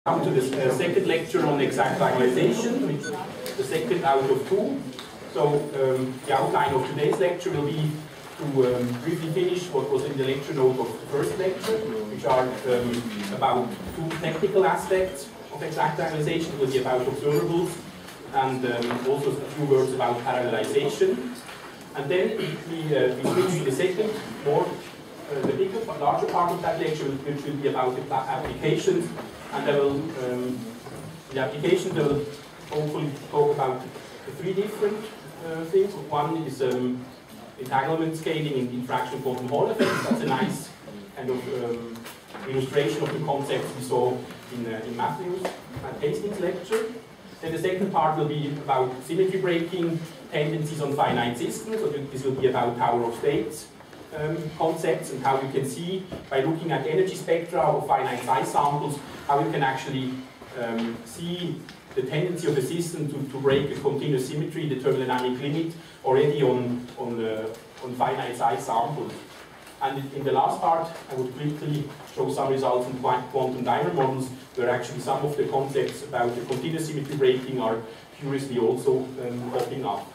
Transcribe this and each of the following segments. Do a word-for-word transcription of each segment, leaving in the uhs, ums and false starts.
Come to the uh, second lecture on exact diagonalization, which is the second out of two. So um, the outline of today's lecture will be to um, briefly finish what was in the lecture note of the first lecture, which are um, about two technical aspects of exact diagonalization. It will be about observables and um, also a few words about parallelization. And then we, uh, we switch to the second, more uh, the bigger, larger part of that lecture, which will be about the applications. And I will, um, the applications will hopefully talk about the three different uh, things. One is um, entanglement scaling in diffraction quantum Hall effect. That's a nice kind of um, illustration of the concepts we saw in, uh, in Matthew's and Hastings' lecture. Then the second part will be about symmetry breaking tendencies on finite systems. So this will be about power of states um, concepts and how you can see by looking at energy spectra of finite size samples how you can actually um, see the tendency of a system to, to break a continuous symmetry, the thermodynamic limit, already on, on, uh, on finite size samples. And in the last part, I would quickly show some results in quantum dimer models, where actually some of the concepts about the continuous symmetry breaking are curiously also um, popping up.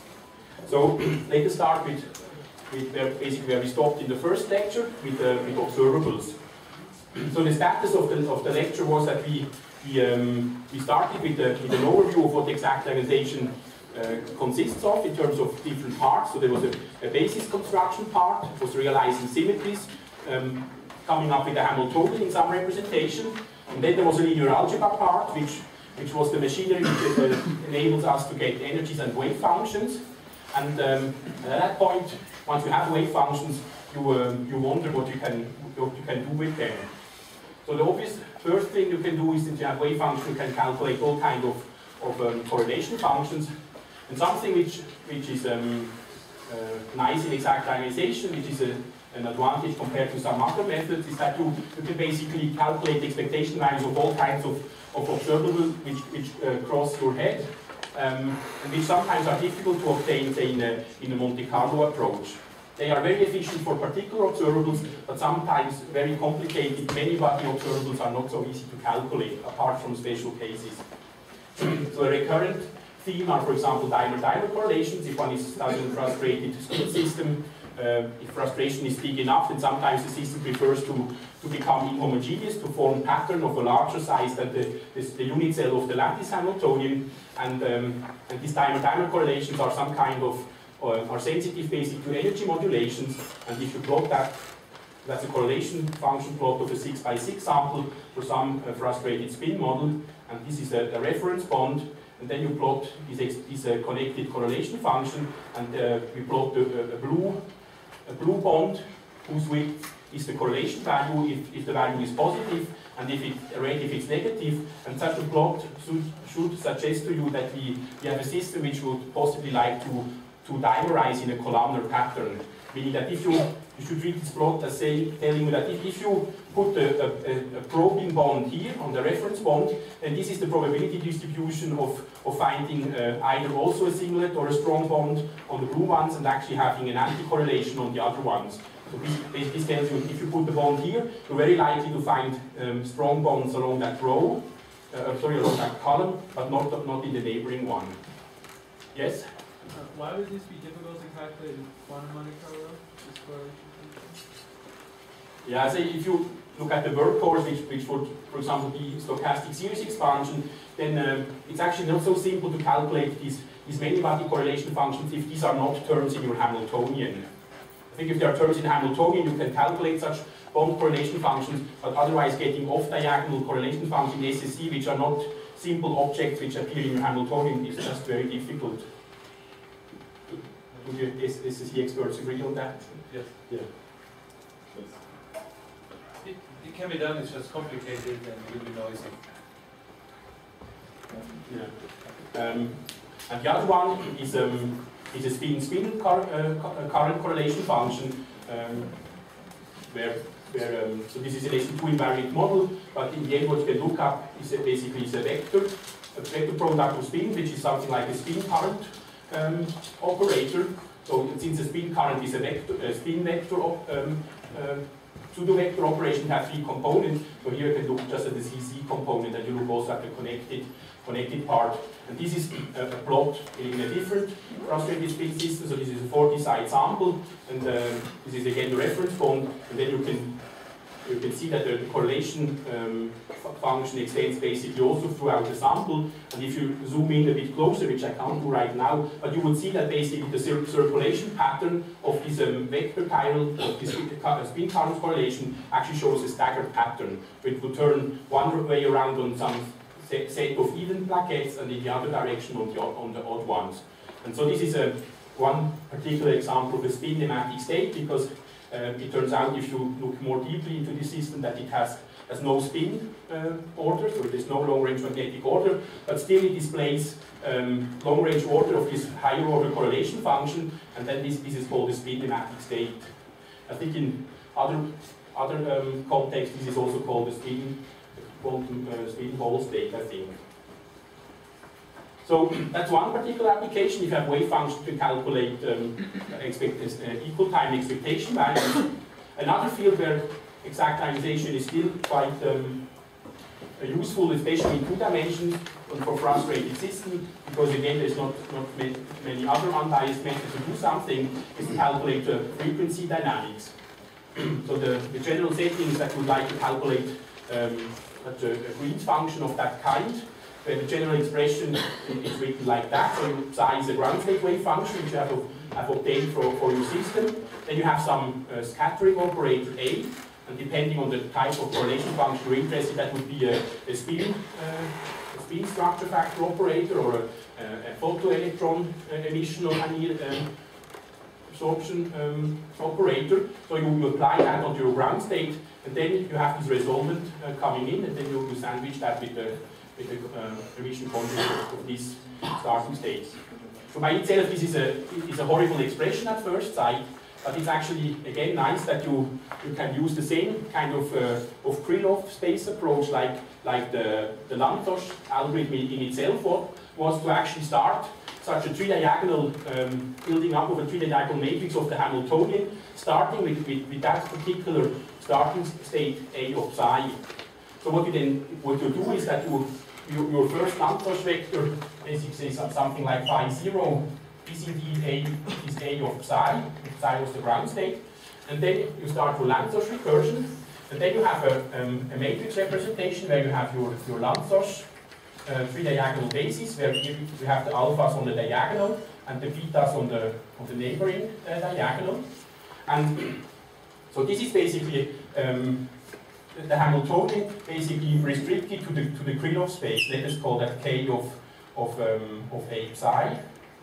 So let us start with, with where, basically where we stopped in the first lecture, with, uh, with observables. So the status of the, of the lecture was that we, we, um, we started with, a, with an overview of what exact diagonalization uh, consists of in terms of different parts. So there was a, a basis construction part, it was realizing symmetries, um, coming up with a Hamiltonian in some representation. And then there was a linear algebra part, which, which was the machinery which uh, enables us to get energies and wave functions. And um, at that point, once you have wave functions, you, um, you wonder what you, can, what you can do with them. So the obvious first thing you can do is, since you have wave function, you can calculate all kind of, of um, correlation functions. And something which, which is um, uh, nice in exact diagonalization, which is a, an advantage compared to some other methods, is that you, you can basically calculate expectation values of all kinds of, of observables which, which uh, cross your head, um, and which sometimes are difficult to obtain, say, in a, in a Monte Carlo approach. They are very efficient for particular observables, but sometimes very complicated. Many body observables are not so easy to calculate, apart from special cases. So a recurrent theme are, for example, dimer-dimer correlations. If one is studying a frustrated spin system, uh, if frustration is big enough, then sometimes the system prefers to, to become inhomogeneous, to form a pattern of a larger size than the, the, the unit cell of the lattice Hamiltonian. And, um, and these dimer-dimer correlations are some kind of Uh, are sensitive basically to energy modulations, and if you plot that, that's a correlation function plot of a six by six sample for some uh, frustrated spin model, and this is a, a reference bond, and then you plot this, this uh, connected correlation function, and uh, we plot a, a, blue, a blue bond whose width is the correlation value if, if the value is positive, and if, it, red if it's negative, and such a plot should, should suggest to you that we, we have a system which would possibly like to to dimerize in a columnar pattern, meaning that if you, you should read this plot as say, telling you that if, if you put a, a, a probing bond here on the reference bond, then this is the probability distribution of, of finding uh, either also a singlet or a strong bond on the blue ones and actually having an anti-correlation on the other ones. So this, this tells you if you put the bond here, you're very likely to find um, strong bonds along that row, uh, sorry, along that column, but not, not in the neighboring one. Yes? Uh, why would this be difficult to calculate in quantum Monte Carlo, this correlation function? Yeah, so if you look at the workhorse, which, which would, for example, be stochastic series expansion, then um, it's actually not so simple to calculate these, these many-body correlation functions if these are not terms in your Hamiltonian. I think if there are terms in Hamiltonian, you can calculate such bond correlation functions, but otherwise getting off-diagonal correlation functions in S S E, which are not simple objects which appear in your Hamiltonian, is just very difficult. Would the S S E experts agree on that? Yes. Yeah. It, it can be done, it's just complicated and really noisy. Yeah. Um, and the other one is, um, is a spin-spin cor uh, current correlation function, um, where, where um, so this is an S two invariant model, but in the end what you can look up is a, basically is a vector, a vector product of spins, which is something like a spin current Um, operator. So since the spin current is a, vector, a spin vector op, um, uh, pseudo-vector operation has three components. So here you can look just at the C C component, and you look also at the connected, connected part. And this is a, a plot in a different frustrated spin system. So this is a forty side sample, and um, this is again the reference bond, and then you can you can see that the correlation um, function extends basically also throughout the sample. And if you zoom in a bit closer, which I can't do right now, but you would see that basically the cir circulation pattern of this um, vector chiral, of this spin current correlation, actually shows a staggered pattern. It will turn one way around on some set, set of even plaquettes, and in the other direction on the, on the odd ones. And so this is a, one particular example of a spin nematic state, because Uh, it turns out, if you look more deeply into this system, that it has, has no spin uh, order, so there's no long-range magnetic order, but still it displays um, long-range order of this higher order correlation function, and then this, this is called a spin nematic state. I think in other, other um, contexts, this is also called a spin, quantum uh, spin Hall state, I think. So that's one particular application. If you have wave function to calculate um, expect, uh, equal time expectation values. Another field where exactization is still quite um, useful, especially in two dimensions and for frustrated systems, because again there's not, not many other unbiased methods to do something, is to calculate uh, frequency dynamics. So the, the general setting is that we would like to calculate um, a, a Green's function of that kind, where the general expression is written like that. So psi is a ground state wave function which you have, have obtained for, for your system. Then you have some uh, scattering operator A, and depending on the type of correlation function you're interested, that would be a, a spin uh, a spin structure factor operator, or a, a photoelectron uh, emission or um, absorption um, operator. So you, you apply that onto your ground state, and then you have this resolvent uh, coming in, and then you, you sandwich that with the with the uh, emission content of these starting states. So by itself, this is a, is a horrible expression at first sight, but it's actually, again, nice that you, you can use the same kind of, uh, of Krylov space approach like, like the, the Lantos algorithm in itself was, to actually start such a three-diagonal, um, building up of a three-diagonal matrix of the Hamiltonian, starting with, with, with that particular starting state A of psi. So what you then, what you do is that you Your, your first Lantos vector basically is something like phi zero, is indeed A, is A of psi, psi was the ground state, and then you start your Lantos recursion, and then you have a, um, a matrix representation where you have your, your Lantos uh, three diagonal basis, where you, you have the alphas on the diagonal and the betas on the, on the neighboring uh, diagonal. And so this is basically um, the Hamiltonian basically restricted to the to the Krylov space. Let us call that K of of um, of A psi.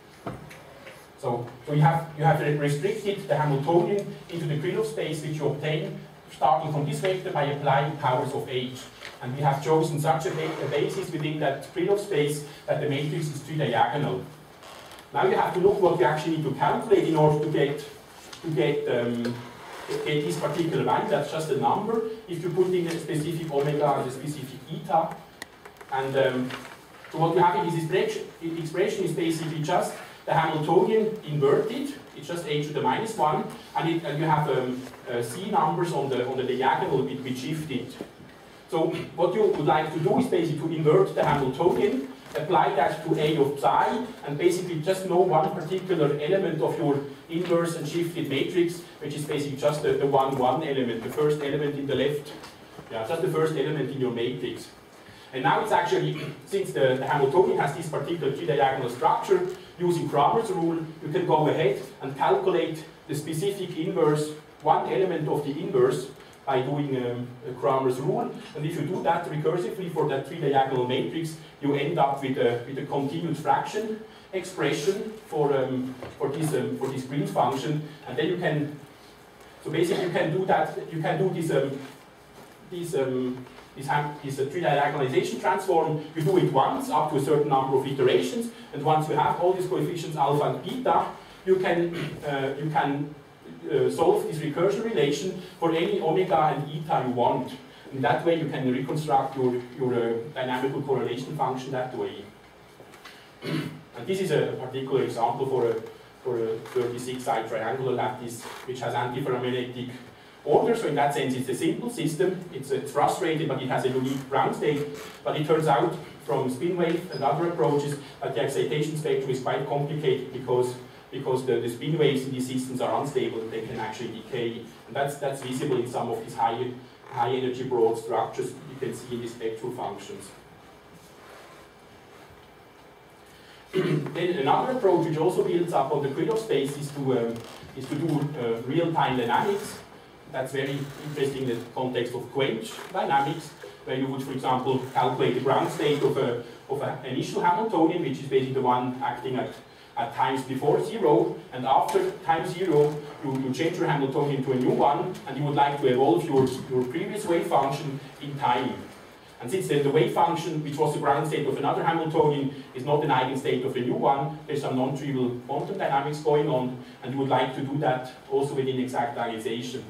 So so you have you have restricted the Hamiltonian into the Krylov space, which you obtain starting from this vector by applying powers of H. And we have chosen such a, a basis within that Krylov space that the matrix is three-diagonal. Now you have to look what you actually need to calculate in order to get to get um, get this particular value. That's just a number. If you put in a specific omega and a specific eta, and um, so what you have in this expression, expression is basically just the Hamiltonian inverted. It's just h to the minus one, and, it, and you have um, uh, c numbers on the on the diagonal which, which shifted. So what you would like to do is basically to invert the Hamiltonian, apply that to A of psi, and basically just know one particular element of your inverse and shifted matrix, which is basically just the, the one, one element, the first element in the left, yeah, just the first element in your matrix. And now it's actually, since the, the Hamiltonian has this particular three-diagonal structure, using Cramer's rule, you can go ahead and calculate the specific inverse, one element of the inverse, by doing um, Cramer's rule. And if you do that recursively for that three-diagonal matrix, you end up with a, with a continued fraction expression for, um, for, this, um, for this Green's function. And then you can, so basically you can do that, you can do this, um, this, um, this, this uh, three-diagonalization transform. You do it once, up to a certain number of iterations, and once you have all these coefficients alpha and beta, you can, uh, you can Uh, solve this recursion relation for any omega and eta you want. In that way you can reconstruct your, your uh, dynamical correlation function that way. And this is a particular example for a, for a thirty-six side triangular lattice which has antiferromagnetic order, so in that sense it's a simple system. It's, it's frustrated, but it has a unique ground state. But it turns out from spin wave and other approaches that the excitation spectrum is quite complicated because, because the, the spin waves in these systems are unstable and they can actually decay. And that's, that's visible in some of these high, high energy broad structures you can see in the spectral functions. Then another approach which also builds up on the Krylov space is to, um, is to do uh, real-time dynamics. That's very interesting in the context of quench dynamics, where you would, for example, calculate the ground state of an of a initial Hamiltonian, which is basically the one acting at, at times before zero, and after time zero, you, you change your Hamiltonian to a new one, and you would like to evolve your, your previous wave function in time. And since the, the wave function, which was the ground state of another Hamiltonian, is not an eigenstate of a new one, there's some non-trivial quantum dynamics going on, and you would like to do that also within exact diagonalization.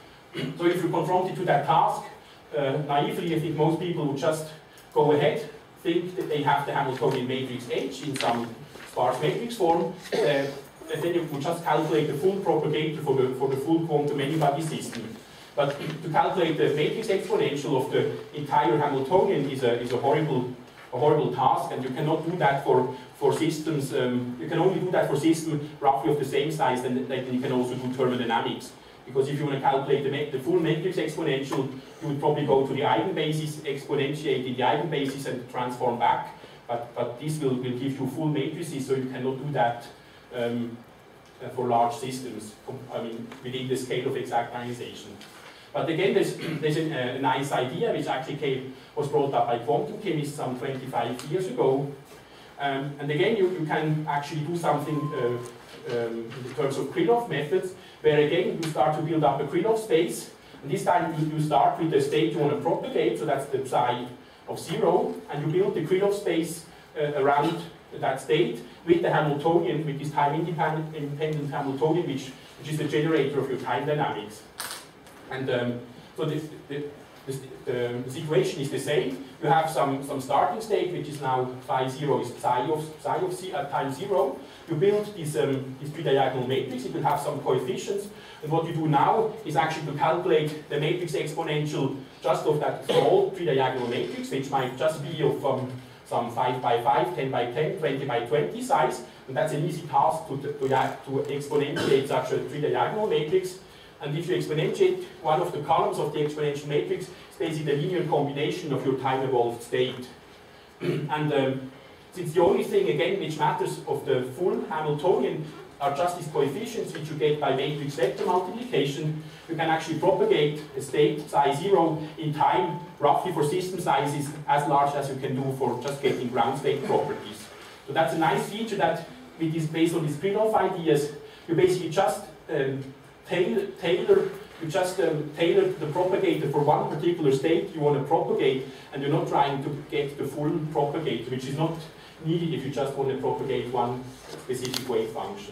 So if you're confronted to that task, uh, naively, I think most people would just go ahead, think that they have the Hamiltonian matrix H in some sparse matrix form, uh, and then you would just calculate the full propagator for the, for the full quantum many-body system. But to calculate the matrix exponential of the entire Hamiltonian is a, is a, horrible, a horrible task, and you cannot do that for, for systems, um, you can only do that for systems roughly of the same size, and then you can also do thermodynamics. Because if you want to calculate the, the full matrix exponential, you would probably go to the eigenbasis, exponentiate in the eigenbasis and transform back, but, but this will, will give you full matrices, so you cannot do that um, uh, for large systems, I mean, within the scale of exact diagonalization. But again, there's, there's a, a nice idea which actually came, was brought up by quantum chemists some twenty-five years ago. Um, and again, you, you can actually do something uh, um, in terms of Krylov methods, where again, you start to build up a Krylov space. And this time you, you start with the state you want to propagate, so that's the psi of zero, and you build the Krylov space uh, around that state with the Hamiltonian, with this time-independent independent Hamiltonian, which, which is the generator of your time dynamics. And um, so the, the, the, the situation is the same. You have some, some starting state, which is now phi zero is psi of, psi of z at time zero. You build this, um, this three-diagonal matrix. It will have some coefficients. And what you do now is actually to calculate the matrix exponential just of that small three-diagonal matrix, which might just be of um, some five by five, ten by ten, twenty by twenty size. And that's an easy task to, to, to exponentiate such a three-diagonal matrix. And if you exponentiate one of the columns of the exponential matrix, it's basically a linear combination of your time-evolved state. And um, since the only thing, again, which matters of the full Hamiltonian are just these coefficients which you get by matrix vector multiplication, you can actually propagate a state psi zero in time, roughly for system sizes as large as you can do for just getting ground state properties. So that's a nice feature that, with this, based on these Krylov ideas, you basically just um, Tailor, tailor, you just um, tailor the propagator for one particular state you want to propagate, and you're not trying to get the full propagator, which is not needed if you just want to propagate one specific wave function.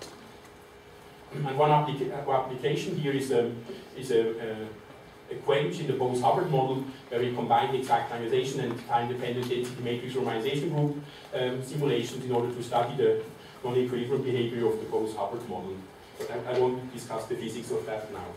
And one applica application here is, um, is a, a, a quench in the Bose-Hubbard model, where we combine the exact diagonalization and time-dependent density matrix normalization group um, simulations in order to study the non-equilibrium behavior of the Bose-Hubbard model. But I, I won't discuss the physics of that now.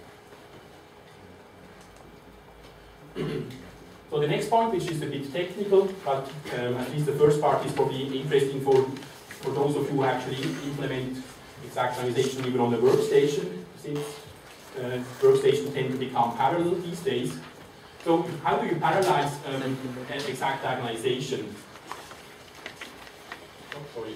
So the next point, which is a bit technical, but um, at least the first part is probably interesting for, for those of you who actually implement exact diagonalization even on the workstation, since uh, workstations tend to become parallel these days. So how do you parallelize um, exact diagonalization? Oh, sorry.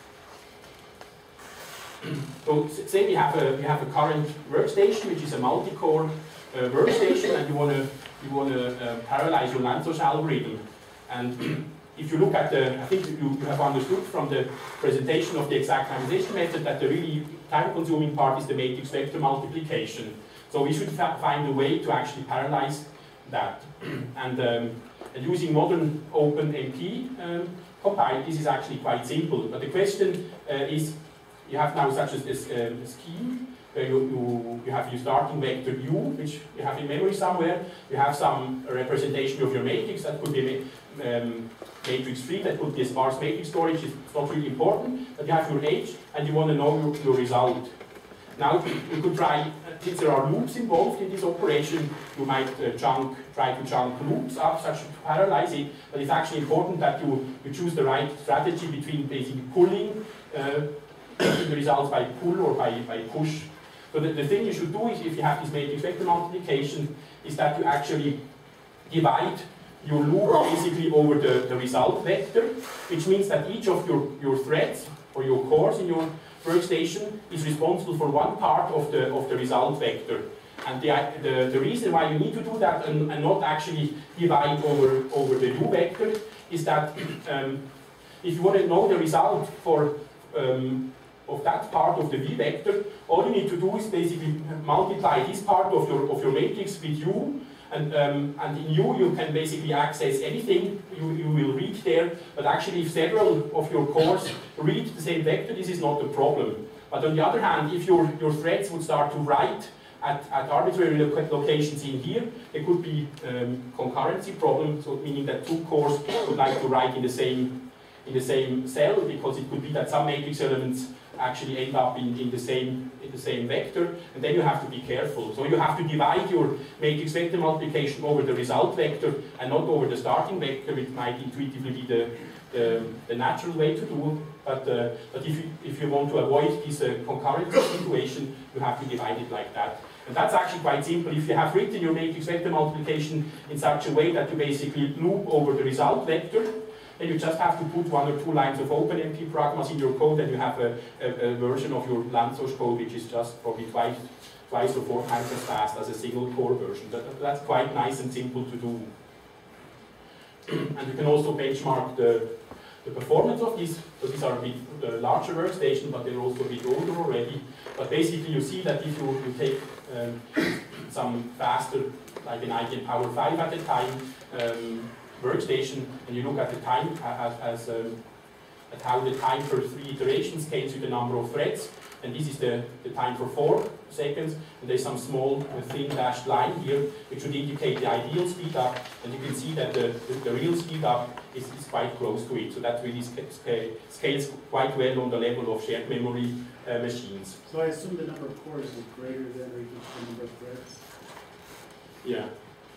So say we have a we have a current workstation, which is a multi-core uh, workstation, and you want to you want to uh, parallelize your Lanczos algorithm. And if you look at the, I think you, you have understood from the presentation of the exact diagonalization method that the really time-consuming part is the matrix vector multiplication. So we should find a way to actually parallelize that. And, um, and using modern OpenMP um, compile, this is actually quite simple. But the question uh, is, you have now such a, a, a scheme where you, you, you have your starting vector u, which you have in memory somewhere. You have some representation of your matrix that could be um, matrix three, that could be a sparse matrix storage. It's not really important, but you have your h and you want to know your, your result. Now you could try, since there are loops involved in this operation, you might uh, chunk, try to chunk loops up such to parallelize it, but it's actually important that you, you choose the right strategy between basically pulling uh, the results by pull or by, by push. So the, the thing you should do is, if you have this matrix vector multiplication, is that you actually divide your loop basically over the, the result vector, which means that each of your, your threads or your cores in your workstation is responsible for one part of the, of the result vector. And the, the, the reason why you need to do that and, and not actually divide over, over the u vector is that um, if you want to know the result for um, of that part of the v vector, all you need to do is basically multiply this part of your, of your matrix with u. And, um, and in U, you can basically access anything you, you will read there, but actually if several of your cores read the same vector, this is not a problem. But on the other hand, if your, your threads would start to write at, at arbitrary locations in here, there could be um, concurrency problem, so meaning that two cores would like to write in the same, in the same cell, because it could be that some matrix elements actually end up in, in, the same, in the same vector, and then you have to be careful. So you have to divide your matrix vector multiplication over the result vector and not over the starting vector, which might intuitively be the, the, the natural way to do. But, uh, but if, you, if you want to avoid this uh, concurrency situation, you have to divide it like that. And that's actually quite simple. If you have written your matrix vector multiplication in such a way that you basically loop over the result vector, then you just have to put one or two lines of OpenMP pragmas in your code, and you have a, a, a version of your Lanczos code which is just probably twice, twice or four times as fast as a single core version. That, that's quite nice and simple to do. And you can also benchmark the, the performance of these. So these are a bit uh, larger workstation, but they're also a bit older already. But basically you see that if you, you take um, some faster, like an I B M Power five at a time, um, workstation, and you look at the time as, as um, at how the time per three iterations scales with the number of threads, and this is the, the time for four seconds, and there's some small uh, thin dashed line here which would indicate the ideal speed up, and you can see that the, the, the real speed up is, is quite close to it, so that really sc sc scales quite well on the level of shared memory uh, machines. So I assume the number of cores is greater than or equal to the number of threads? Yeah.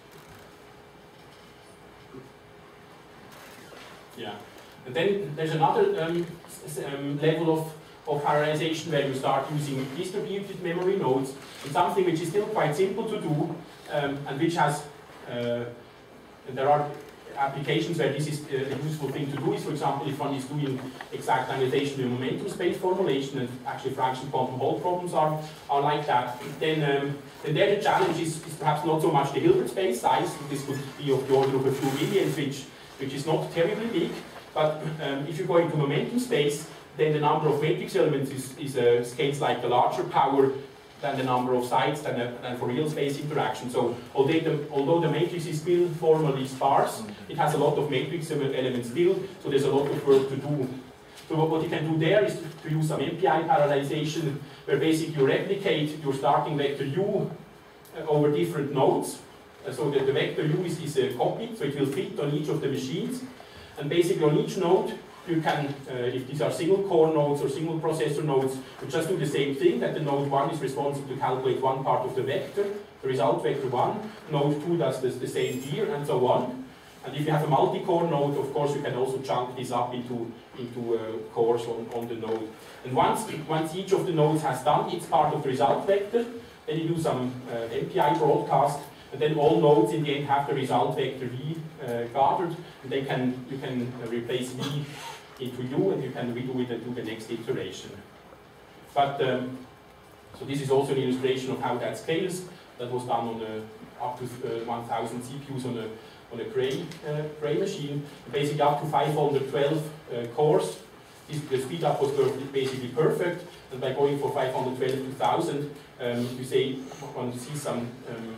Yeah, and then there's another um, um, level of, of parallelization where you start using distributed memory nodes, and something which is still quite simple to do, um, and which has, uh, and there are applications where this is a useful thing to do, is, for example, if one is doing exact annotation with momentum space formulation, and actually fraction quantum Hall problems are, are like that, then, um, then there the challenge is, is perhaps not so much the Hilbert space size. This could be of the order of a few millions, which which is not terribly big, but um, if you go into momentum space, then the number of matrix elements is, is uh, scales like a larger power than the number of sites than, a, than for real space interaction. So although the, although the matrix is still formally sparse, it has a lot of matrix elements still, so there's a lot of work to do. So what, what you can do there is to, to use some M P I parallelization, where basically you replicate your starting vector u uh, over different nodes. So that the vector u is, is uh, copied, so it will fit on each of the machines. And basically on each node, you can, uh, if these are single core nodes or single processor nodes, you just do the same thing, that the node one is responsible to calculate one part of the vector, the result vector one, node two does this, the same here, and so on. And if you have a multi-core node, of course, you can also chunk this up into, into uh, cores on, on the node. And once, once each of the nodes has done its part of the result vector, then you do some uh, M P I broadcast, and then all nodes in the end have the result vector v uh, gathered, and they can, you can uh, replace v into u, and you can redo it and do the next iteration. But, um, so this is also an illustration of how that scales. That was done on a, up to uh, one thousand C P Us on a, on a Cray, uh, Cray machine, basically up to five hundred twelve uh, cores. This, the speed up was basically perfect, and by going for five hundred twelve to one thousand, um, you say one sees some um,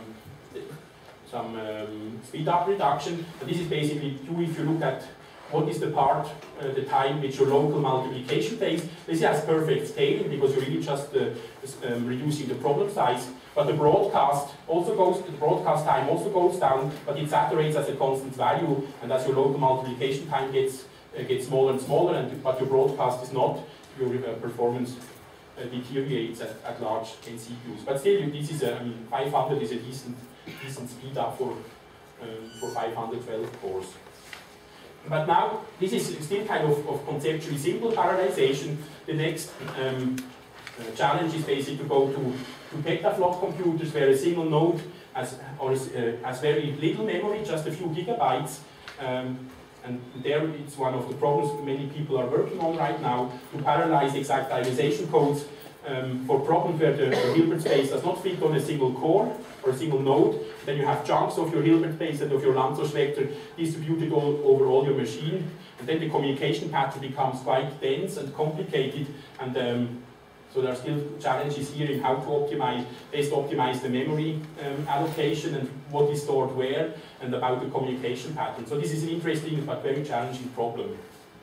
some um, speed up reduction. And this is basically true if you look at what is the part, uh, the time which your local multiplication takes. This has perfect scaling because you're really just uh, um, reducing the problem size. But the broadcast also goes, the broadcast time also goes down, but it saturates as a constant value, and as your local multiplication time gets uh, gets smaller and smaller, and but your broadcast is not, your uh, performance uh, deteriorates at, at large N C Qs. But still, this is a, I mean, five hundred is a decent, decent speed up for, um, for five hundred twelve cores. But now, this is still kind of, of conceptually simple parallelization. The next um, uh, challenge is basically to go to, to petaflop computers where a single node has, or, uh, has very little memory, just a few gigabytes. Um, and there it's one of the problems many people are working on right now, to parallelize exactization codes um, for problems where the, the Hilbert space does not fit on a single core or a single node. Then you have chunks of your Hilbert space and of your Lanczos vector distributed all over all your machine. And then the communication pattern becomes quite dense and complicated. And um, so there are still challenges here in how to optimize, best optimize the memory um, allocation and what is stored where, and about the communication pattern. So this is an interesting but very challenging problem.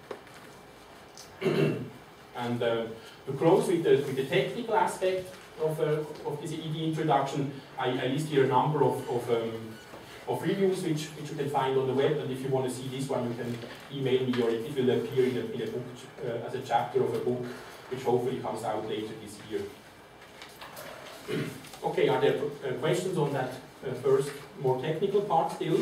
And uh, to close with the, with the technical aspect of, uh, of this E D introduction, I, I list here a number of, of, um, of reviews which, which you can find on the web, and if you want to see this one, you can email me, or it will appear in a, in a book uh, as a chapter of a book, which hopefully comes out later this year. Okay, are there uh, questions on that uh, first, more technical part still?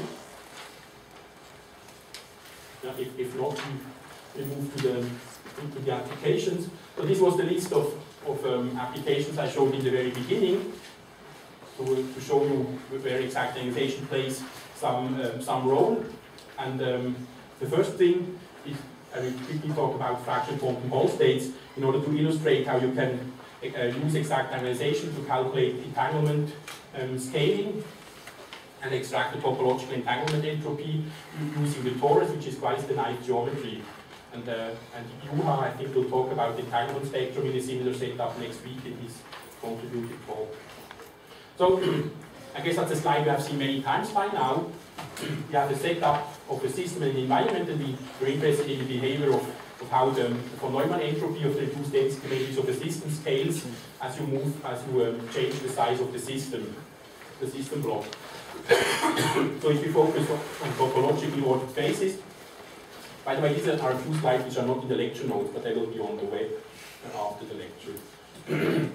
Yeah, if, if not, we, we move to the, into the applications. So this was the list of, of um, applications I showed in the very beginning, to, to show you where exactization plays some, um, some role. And um, the first thing is, I will quickly talk about fraction quantum Hall states in order to illustrate how you can uh, use exactization to calculate entanglement um, scaling and extract the topological entanglement entropy using the torus, which is quite the nice geometry. And, uh, and Juha, I think, will talk about the entanglement spectrum in a similar setup next week in his contributed talk. So, I guess that's a slide we have seen many times by now. We have a setup of a system and environment, and we are interested in the behavior of, of how the, the von Neumann entropy of the reduced density matrix of the system scales as you move, as you um, change the size of the system, the system block. So if we focus on, on topologically ordered spaces, by the way, these are a few slides which are not in the lecture notes, but they will be on the web after the lecture.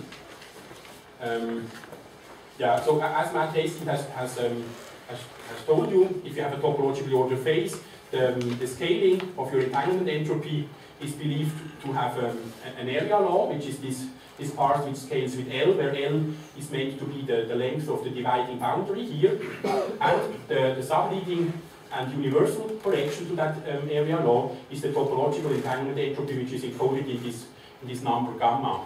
um, yeah, so as Matt Hastings has, has, um, has, has told you, if you have a topologically ordered phase, the, um, the scaling of your entanglement entropy is believed to have um, an area law, which is this, this part which scales with L, where L is meant to be the, the length of the dividing boundary here, and the, the subleading and universal correction to that um, area law is the topological entanglement entropy, which is encoded in this, in this number gamma.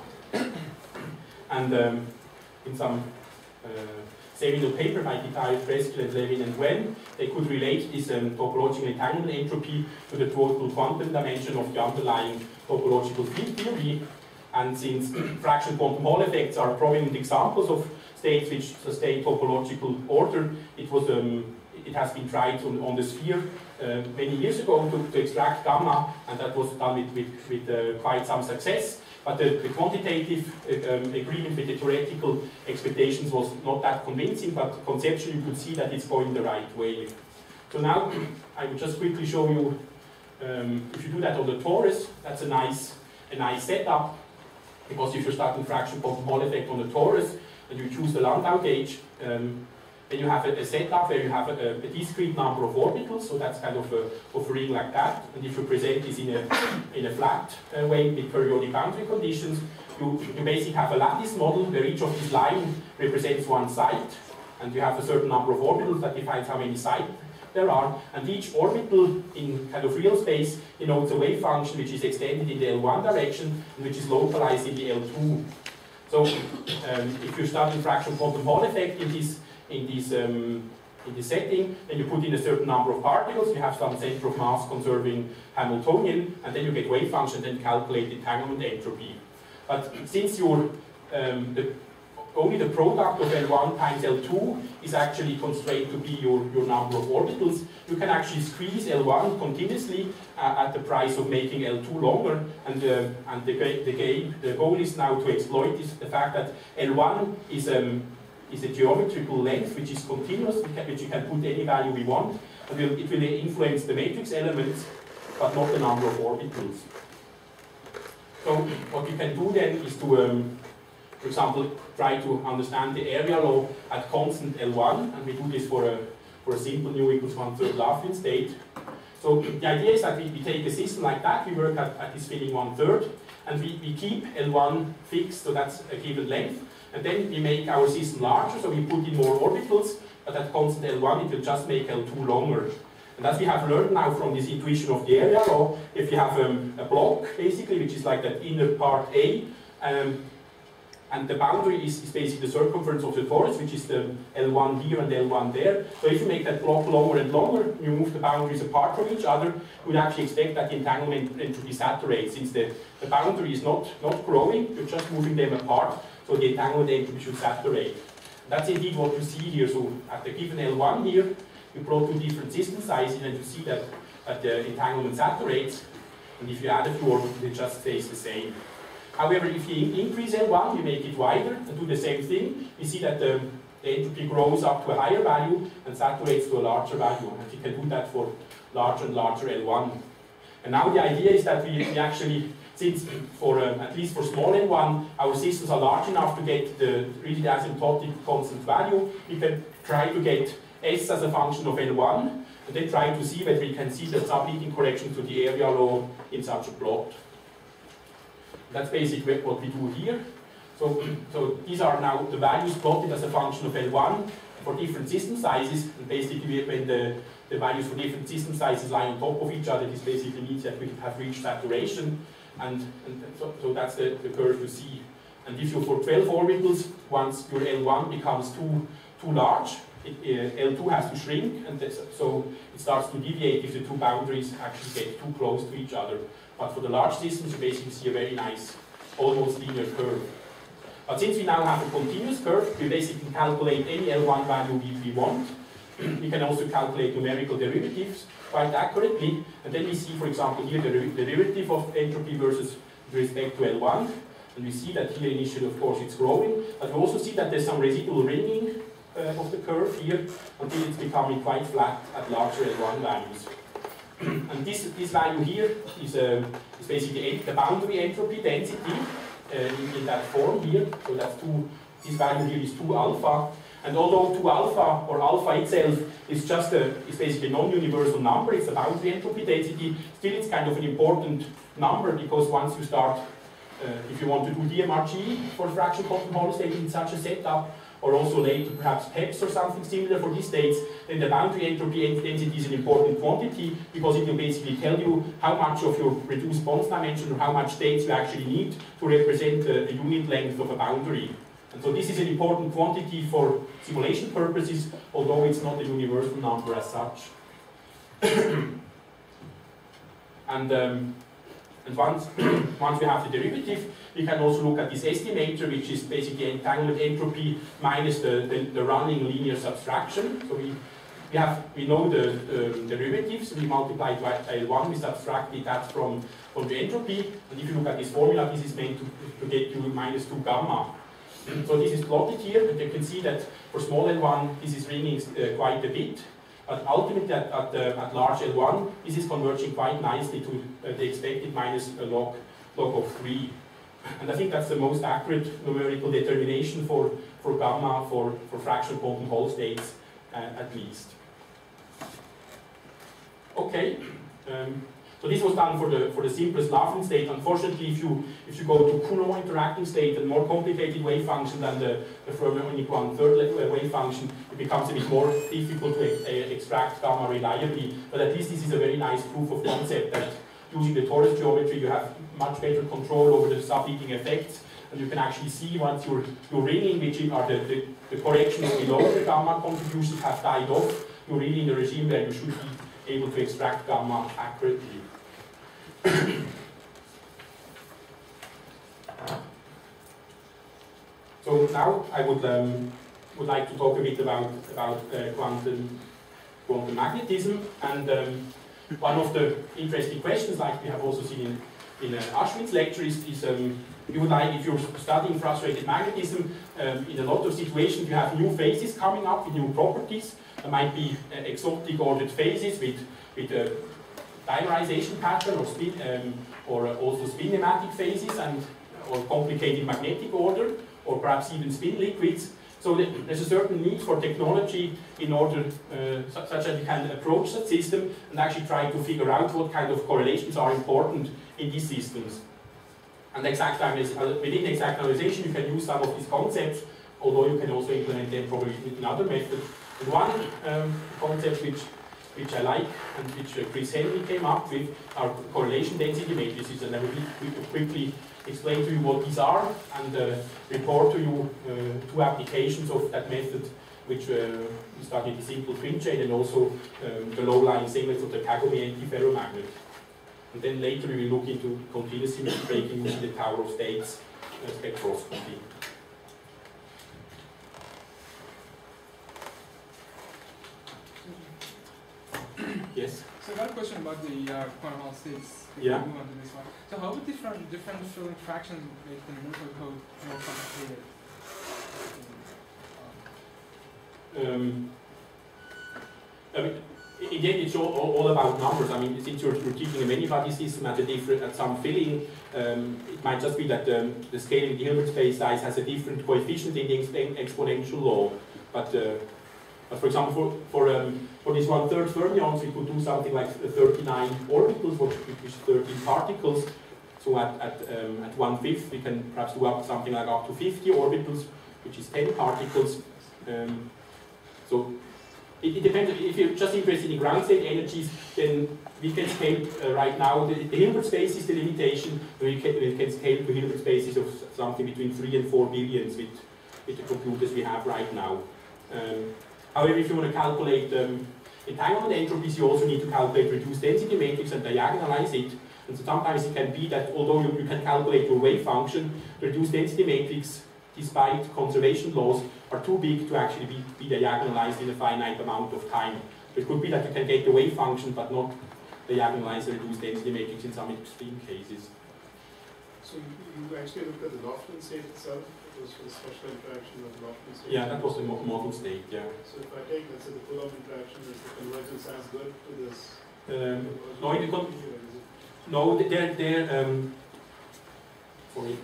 And um, in some uh, seminal paper by Detail, Preskel, and Levin and Wen, they could relate this um, topological entanglement entropy to the total quantum dimension of the underlying topological field theory. And since fraction quantum Hall effects are prominent examples of states which sustain topological order, it was um, it has been tried on, on the sphere uh, many years ago to, to extract gamma, and that was done with, with, with uh, quite some success. But the, the quantitative uh, um, agreement with the theoretical expectations was not that convincing, but conceptually you could see that it's going the right way. So now I will just quickly show you, um, if you do that on the torus, that's a nice, a nice setup, because if you're starting fraction quantum Hall effect on the torus, and you choose the Landau gauge, um, then you have a, a setup where you have a, a discrete number of orbitals, so that's kind of a, of a ring like that. And if you present this in a, in a flat uh, way with periodic boundary conditions, you, you basically have a lattice model where each of these lines represents one site, and you have a certain number of orbitals that defines how many sites there are, and each orbital in kind of real space denotes a wave function which is extended in the L one direction and which is localized in the L two. So um, if you start in fraction quantum Hall effect in this in this um, in this setting, then you put in a certain number of particles, you have some center of mass conserving Hamiltonian, and then you get wave function and calculate entanglement entropy. But since you're um, the, only the product of L one times L two is actually constrained to be your, your number of orbitals, you can actually squeeze L one continuously uh, at the price of making L two longer, and, uh, and the, the, game, the goal is now to exploit this, the fact that L one is um, is a geometrical length which is continuous, which you can put any value we want, and it will influence the matrix elements, but not the number of orbitals. So what you can do then is to, um, for example, try to understand the area law at constant L one, and we do this for a, for a simple nu equals one third Lauchli state. So the idea is that we, we take a system like that, we work at, at this filling one third, and we, we keep L one fixed, so that's a given length, and then we make our system larger, so we put in more orbitals, but at constant L one it will just make L two longer. And as we have learned now from this intuition of the area law, if you have um, a block, basically, which is like that inner part A, um, and the boundary is, is basically the circumference of the torus, which is the L one here and L one there. So if you make that block longer and longer, you move the boundaries apart from each other, you would actually expect that the entanglement entropy saturates, since the, the boundary is not, not growing, you're just moving them apart, so the entanglement entropy should saturate. That's indeed what you see here. So at the given L one here, you plot two different system sizes, and you see that, that the entanglement saturates, and if you add a few orbitals, it just stays the same. However, if you increase L one, you make it wider, and do the same thing, you see that the, the entropy grows up to a higher value and saturates to a larger value, and you can do that for larger and larger L one. And now the idea is that we, we actually, since for um, at least for small L one, our systems are large enough to get the really the asymptotic constant value, we can try to get S as a function of L one, and then try to see whether we can see the subheating correction to the area law in such a plot. That's basically what we do here. So, so these are now the values plotted as a function of L one for different system sizes, and basically when the, the values for different system sizes lie on top of each other, this basically means that we have reached saturation, and, and so, so that's the, the curve you see. And if you for twelve orbitals, once your L one becomes too, too large, It, uh, L two has to shrink, and this, so it starts to deviate if the two boundaries actually get too close to each other. But for the large systems, you basically see a very nice, almost linear curve. But since we now have a continuous curve, we basically calculate any L one value we, we want. We can also calculate numerical derivatives quite accurately, and then we see, for example, here the derivative of entropy versus with respect to L one, and we see that here initially, of course, it's growing, but we also see that there's some residual ringing Uh, of the curve here until it's becoming quite flat at larger L one values. And this, this value here is, uh, is basically the boundary entropy density uh, in, in that form here. So that's two, this value here is two alpha. And although two alpha or alpha itself is just a, is basically a non-universal number, it's a boundary entropy density, still it's kind of an important number, because once you start, uh, if you want to do D M R G for fraction quantum Hall state in such a setup, or also later perhaps P E P S or something similar for these states, then the boundary entropy density is an important quantity, because it will basically tell you how much of your reduced bonds dimension or how much states you actually need to represent a, a unit length of a boundary. And so this is an important quantity for simulation purposes, although it's not a universal number as such. and um, and once, once we have the derivative, we can also look at this estimator, which is basically entanglement entropy minus the, the, the running linear subtraction. So we, we, have, we know the um, derivatives, we multiply it by L one, we subtracted that from, from the entropy, and if you look at this formula, this is meant to, to get you minus two gamma. So this is plotted here, and you can see that for small L one, this is ringing uh, quite a bit. But ultimately, at, at, uh, at large L one, this is converging quite nicely to uh, the expected minus a log, log of three. And I think that's the most accurate numerical determination for, for gamma for, for fractional quantum Hall states, uh, at least. Okay. Um, so this was done for the for the simplest Lauchli state. Unfortunately, if you if you go to Coulomb interacting state, a more complicated wave function than the, the fermionic one-third wave function, it becomes a bit more difficult to uh, extract gamma reliably. But at least this is a very nice proof of concept that using the torus geometry, you have much better control over the subheating effects, and you can actually see once your your ringing, which are the, the, the corrections below the gamma contributions, have died off, you're really in a regime where you should be able to extract gamma accurately. So now I would um, would like to talk a bit about about uh, quantum quantum magnetism, and um, one of the interesting questions, like we have also seen in in uh, Ashwin's lecture, is, is um, you would like, if you're studying frustrated magnetism, um, in a lot of situations you have new phases coming up with new properties. There might be uh, exotic ordered phases with with uh, diagonalization pattern or spin, um, or also spinematic phases and or complicated magnetic order, or perhaps even spin liquids. So there's a certain need for technology in order uh, such that you can approach that system and actually try to figure out what kind of correlations are important in these systems. And exact within exact diagonalization you can use some of these concepts, although you can also implement them probably with another method. And one um, concept which which I like and which uh, Chris Henry came up with are correlation density matrices, and I will quickly explain to you what these are and uh, report to you uh, two applications of that method, which uh, we studied the simple twin chain and also um, the low-lying singlets of the Kagome antiferromagnet. And then later we will look into continuous symmetry breaking using the tower of states uh, spectroscopy. Yes? So I got a question about the uh, quantum Hall states. Yeah. Move on to this one. So how would different differential interactions make the numerical code more complicated? Um, I mean, in the end, it's all, all, all about numbers. I mean, since you're, you're teaching a many-body system at a different, at some filling, um, it might just be that um, the scaling of the Hilbert space size has a different coefficient in the exponential law. But, uh, but for example, for for, um, for this one-third fermions, we could do something like thirty-nine orbitals, which is thirteen particles. So at at um, at one-fifth, we can perhaps do up something like up to fifty orbitals, which is ten particles. Um, so. It, it depends. If you're just interested in ground state energies, then we can scale uh, right now. The, the Hilbert space is the limitation. We can, we can scale to Hilbert spaces of something between three and four billions with, with the computers we have right now. Um, however, if you want to calculate um, entanglement entropies, you also need to calculate reduced density matrix and diagonalize it. And so sometimes it can be that although you, you can calculate your wave function, the reduced density matrix, despite conservation laws, are too big to actually be, be diagonalized in a finite amount of time. So it could be that you can get the wave function but not diagonalize the reduced density matrix in some extreme cases. So you, you actually looked at the Lauchli state itself? It was the special interaction of the Lauchli state? Yeah, that was the mo model state, yeah. So if I take, let's say, the Coulomb interaction, is the convergence as good to this? Um, no, in the con no, they're, they're um, sorry.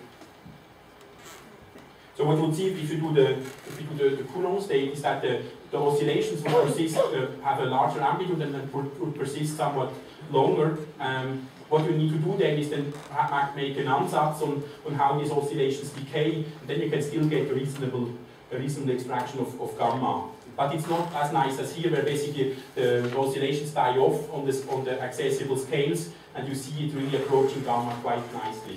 So what we'll see if you do the if you do the, the Coulomb state is that the, the oscillations will persist, uh, have a larger amplitude and then would persist somewhat longer. Um, what you need to do then is then make an ansatz on, on how these oscillations decay, and then you can still get a reasonable a reasonable extraction of, of gamma. But it's not as nice as here, where basically the oscillations die off on this on the accessible scales, and you see it really approaching gamma quite nicely.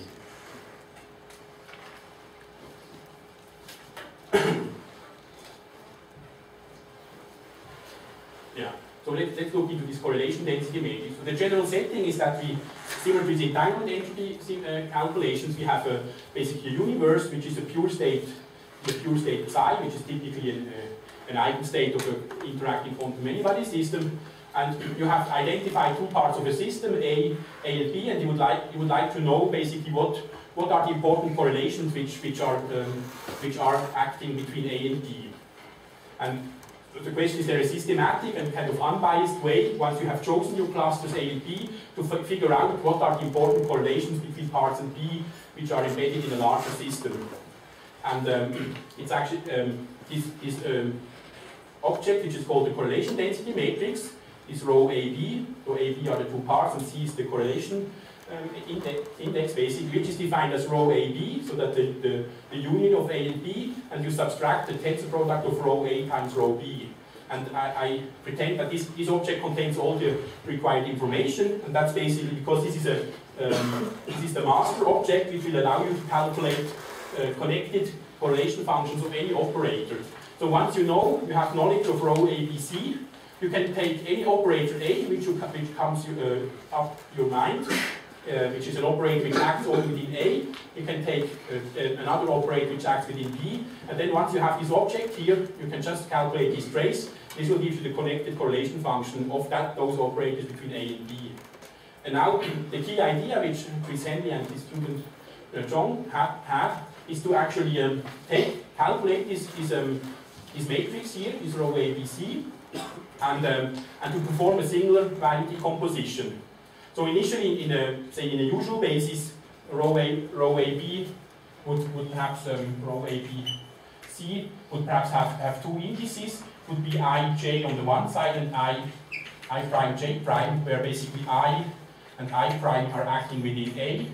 Yeah, so let's, let's look into this correlation density matrix. So the general setting is that we, similar to the entanglement entropy uh, calculations, we have a, basically a universe which is a pure state, the pure state psi, which is typically an, uh, an eigenstate of an interacting quantum many-body system. And you have identified two parts of a system, A, A and B, and you would like you would like to know basically what what are the important correlations which which are um, which are acting between A and B. And the question is, there a systematic and kind of unbiased way, once you have chosen your clusters A and B, to f figure out what are the important correlations between parts and B which are embedded in a larger system. And um, it's actually um, this, this um, object, which is called the correlation density matrix, is rho A B. So A, B are the two parts, and C is the correlation um, index, index basically, which is defined as rho A B, so that the, the, the union of A and B, and you subtract the tensor product of rho A times rho B. And I, I pretend that this, this object contains all the required information, and that's basically because this is a um, this is the master object, which will allow you to calculate uh, connected correlation functions of any operator. So once you know, you have knowledge of rho A B C, you can take any operator A, which, you, which comes uh, up your mind, uh, which is an operator which acts only within A. You can take uh, another operator which acts within B, and then once you have this object here, you can just calculate this trace. This will give you the connected correlation function of that those operators between A and B. And now the key idea which Chris Henry and his student uh, John had, had is to actually um, take calculate this this, um, this matrix here, this rho A B C. And, um, and to perform a singular value decomposition. So initially, in a say in a usual basis, row A, row A B would would perhaps um, row A B C would perhaps have have two indices. Would be I J on the one side and I I prime J prime, where basically I and I prime are acting within A,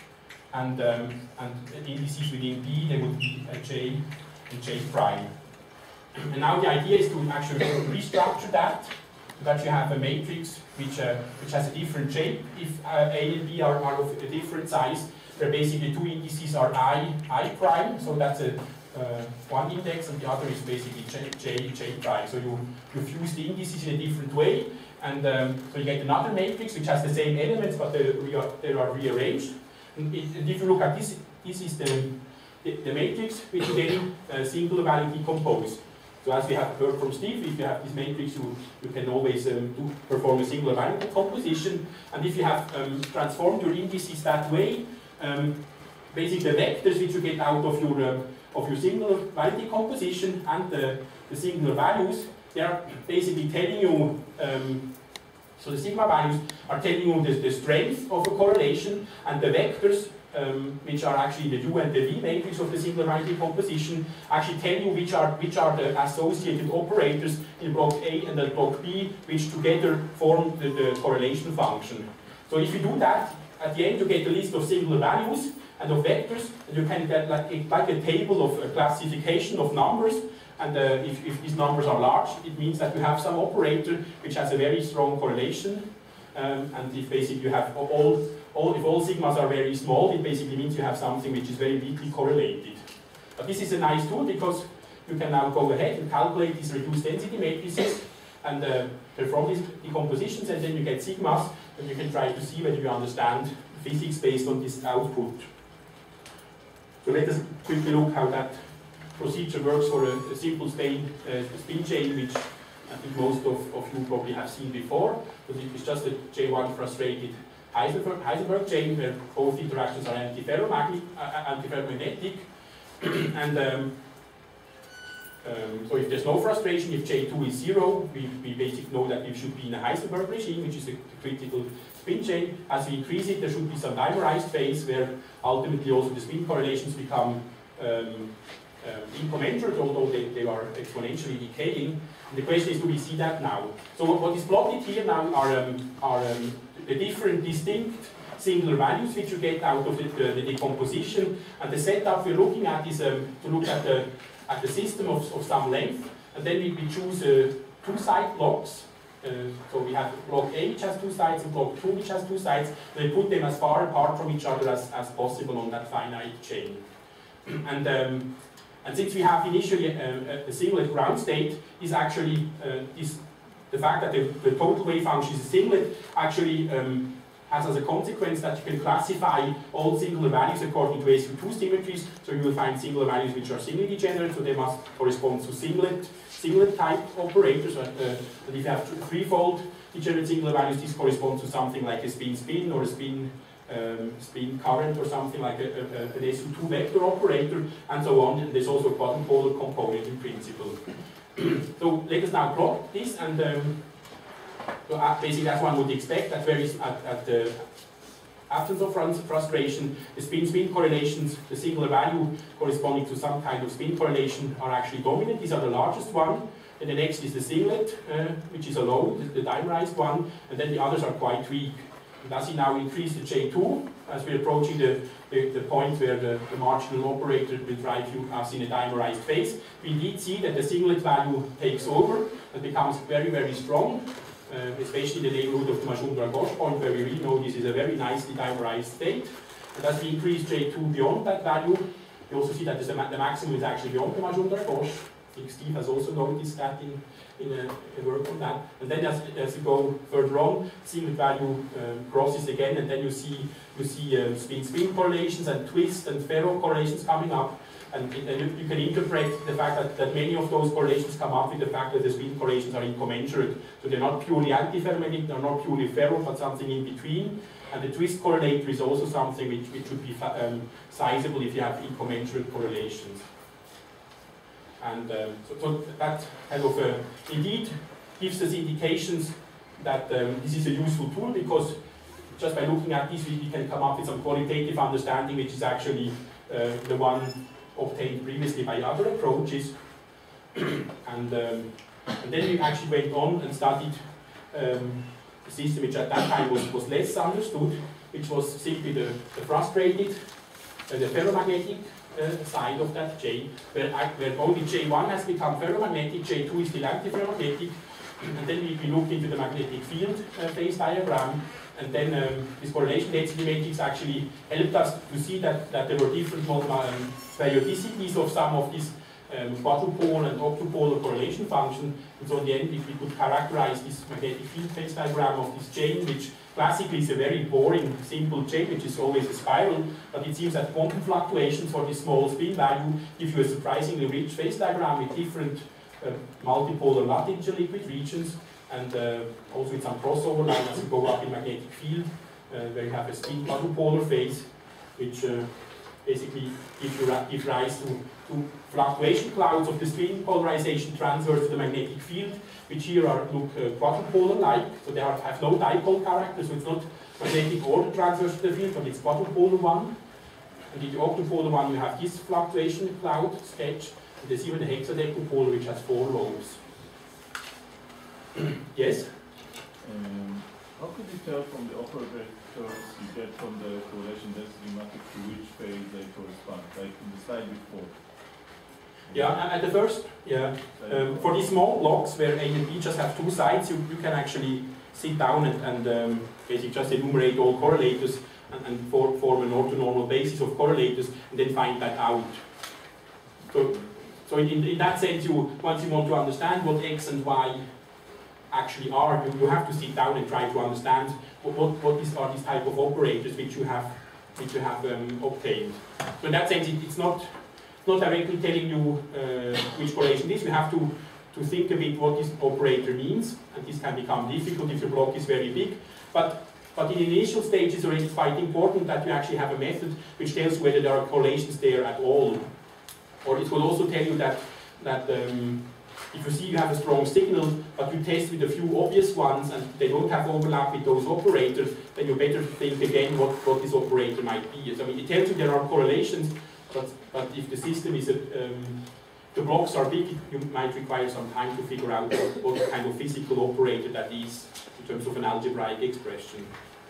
and um, and indices within B they would be a J and J prime. And now the idea is to actually restructure that, so that you have a matrix which uh, which has a different shape if uh, A and B are, are of a different size, where basically two indices are I, I prime, so that's a uh, one index, and the other is basically J, J, J prime. So you, you fuse the indices in a different way, and um, so you get another matrix which has the same elements, but they, re they are rearranged. And, it, and if you look at this, this is the, the, the matrix which you then uh, single value decompose. So as we have heard from Steve, if you have this matrix, you, you can always um, do, perform a singular value decomposition. And if you have um, transformed your indices that way, um, basically the vectors which you get out of your, uh, of your singular value decomposition and the, the singular values, they are basically telling you, um, so the sigma values are telling you the, the strength of a correlation, and the vectors, Um, which are actually the U and the V matrix of the singular value decomposition, actually tell you which are which are the associated operators in block A and then block B, which together form the, the correlation function. So if you do that, at the end you get a list of singular values and of vectors, and you can get like a, like a table of a classification of numbers. And uh, if, if these numbers are large, it means that you have some operator which has a very strong correlation. Um, and if basically you have all All, if all sigmas are very small, it basically means you have something which is very weakly correlated. But this is a nice tool because you can now go ahead and calculate these reduced density matrices and uh, perform these decompositions, and then you get sigmas, and you can try to see whether you understand physics based on this output. So let us quickly look how that procedure works for a, a simple spin, uh, spin chain, which I think most of, of you probably have seen before. So it's just a J one frustrated Heisenberg, Heisenberg chain where both interactions are antiferromagnetic, uh, antiferromagnetic. and um, um, so if there's no frustration, if J two is zero, we, we basically know that we should be in a Heisenberg regime, which is a critical spin chain. As we increase it, there should be some dimerized phase where ultimately also the spin correlations become um, um, incommensurate, although they, they are exponentially decaying. And the question is, do we see that now? So what, what is plotted here now are, um, are um, the different distinct singular values which you get out of the, the, the decomposition, and the setup we're looking at is um, to look at the at the system of, of some length, and then we, we choose uh, two side blocks. Uh, so we have block A which has two sides and block two which has two sides. We put them as far apart from each other as, as possible on that finite chain. and um, and since we have initially a, a singlet ground state, is actually uh, is the fact that the, the total wave function is a singlet actually um, has as a consequence that you can classify all singular values according to A S U two symmetries. So you will find singular values which are singly degenerate, so they must correspond to singlet, singlet type operators. And, uh, and if you have threefold degenerate singular values, this corresponds to something like a spin-spin or a spin um, spin current or something like a, a, a, an A S U two vector operator, and so on. And there's also a quadrupolar component in principle. So let us now plot this, and um, so basically as one would expect, that varies at, at the absence of frustration. The spin-spin correlations, the singular value corresponding to some kind of spin correlation are actually dominant. These are the largest one. And the next is the singlet, uh, which is a low, the, the dimerized one, and then the others are quite weak. And as we now increase the J two, as we're approaching the, the, the point where the, the marginal operator will drive you us in a dimerized phase, we indeed see that the singlet value takes over and becomes very, very strong, uh, especially in the neighborhood of the Majumdar-Gauche point, where we really know this is a very nicely dimerized state. And as we increase J two beyond that value, we also see that the, the maximum is actually beyond the Majumdar-Gauche. I think Steve has also noticed that in, in a, a work on that. And then as, as you go further on, singlet value um, crosses again, and then you see you see um, spin-spin correlations and twist and ferro correlations coming up. And, and you, you can interpret the fact that, that many of those correlations come up with the fact that the spin correlations are incommensurate. So they're not purely antiferromagnetic, they're not purely ferro, but something in between. And the twist correlator is also something which, which would be um, sizable if you have incommensurate correlations. And um, so, so that kind of uh, indeed gives us indications that um, this is a useful tool, because just by looking at this, we, we can come up with some qualitative understanding, which is actually uh, the one obtained previously by other approaches. and, um, and then we actually went on and studied um, a system which at that time was, was less understood, which was simply the, the frustrated, uh, the ferromagnetic uh, side of that J, where, where only J one has become ferromagnetic, J two is still antiferromagnetic, and then we, we looked into the magnetic field uh, phase diagram, and then um, this correlation density matrix actually helped us to see that, that there were different um, periodicities of some of these um, quadrupole and octupolar correlation functions. And so in the end, if we could characterize this magnetic field phase diagram of this chain, which classically is a very boring, simple chain, which is always a spiral, but it seems that quantum fluctuations for this small spin value give you a surprisingly rich phase diagram with different uh, multipolar lattice interliquid regions, and uh, also with some crossover lines as you go up in magnetic field, uh, where you have a spin quadrupolar phase, which uh, basically gives, you give rise to, to fluctuation clouds of the spin polarization transverse to the magnetic field, which here are look uh, quadrupolar-like, so they are, have no dipole character, so it's not magnetic order transverse to the field, but it's quadrupolar one. And in the octupolar one, you have this fluctuation cloud sketch, and there's even a hexadecupolar which has four lobes. Yes? Um, how could you tell from the operators you get from the correlation density matrix to which phase they correspond, like in the slide before? Yeah, at the first, yeah. Um, for these small logs where A and B just have two sides, you, you can actually sit down and, and um, basically just enumerate all correlators and, and for, form an orthonormal basis of correlators and then find that out. So, so in, in that sense, you once you want to understand what X and Y actually are, you, you have to sit down and try to understand what, what, what is, are these type of operators which you have, which you have um, obtained. So in that sense, it, it's not not directly telling you uh, which correlation it is. You have to, to think a bit what this operator means, and this can become difficult if your block is very big. But, but in the initial stage, it's already quite important that you actually have a method which tells you whether there are correlations there at all. Or it will also tell you that, that um, if you see you have a strong signal, but you test with a few obvious ones and they don't have overlap with those operators, then you better think again what, what this operator might be. So, I mean, it tells you there are correlations, But, but if the system is, a, um, the blocks are big, you might require some time to figure out what, what kind of physical operator that is in terms of an algebraic expression.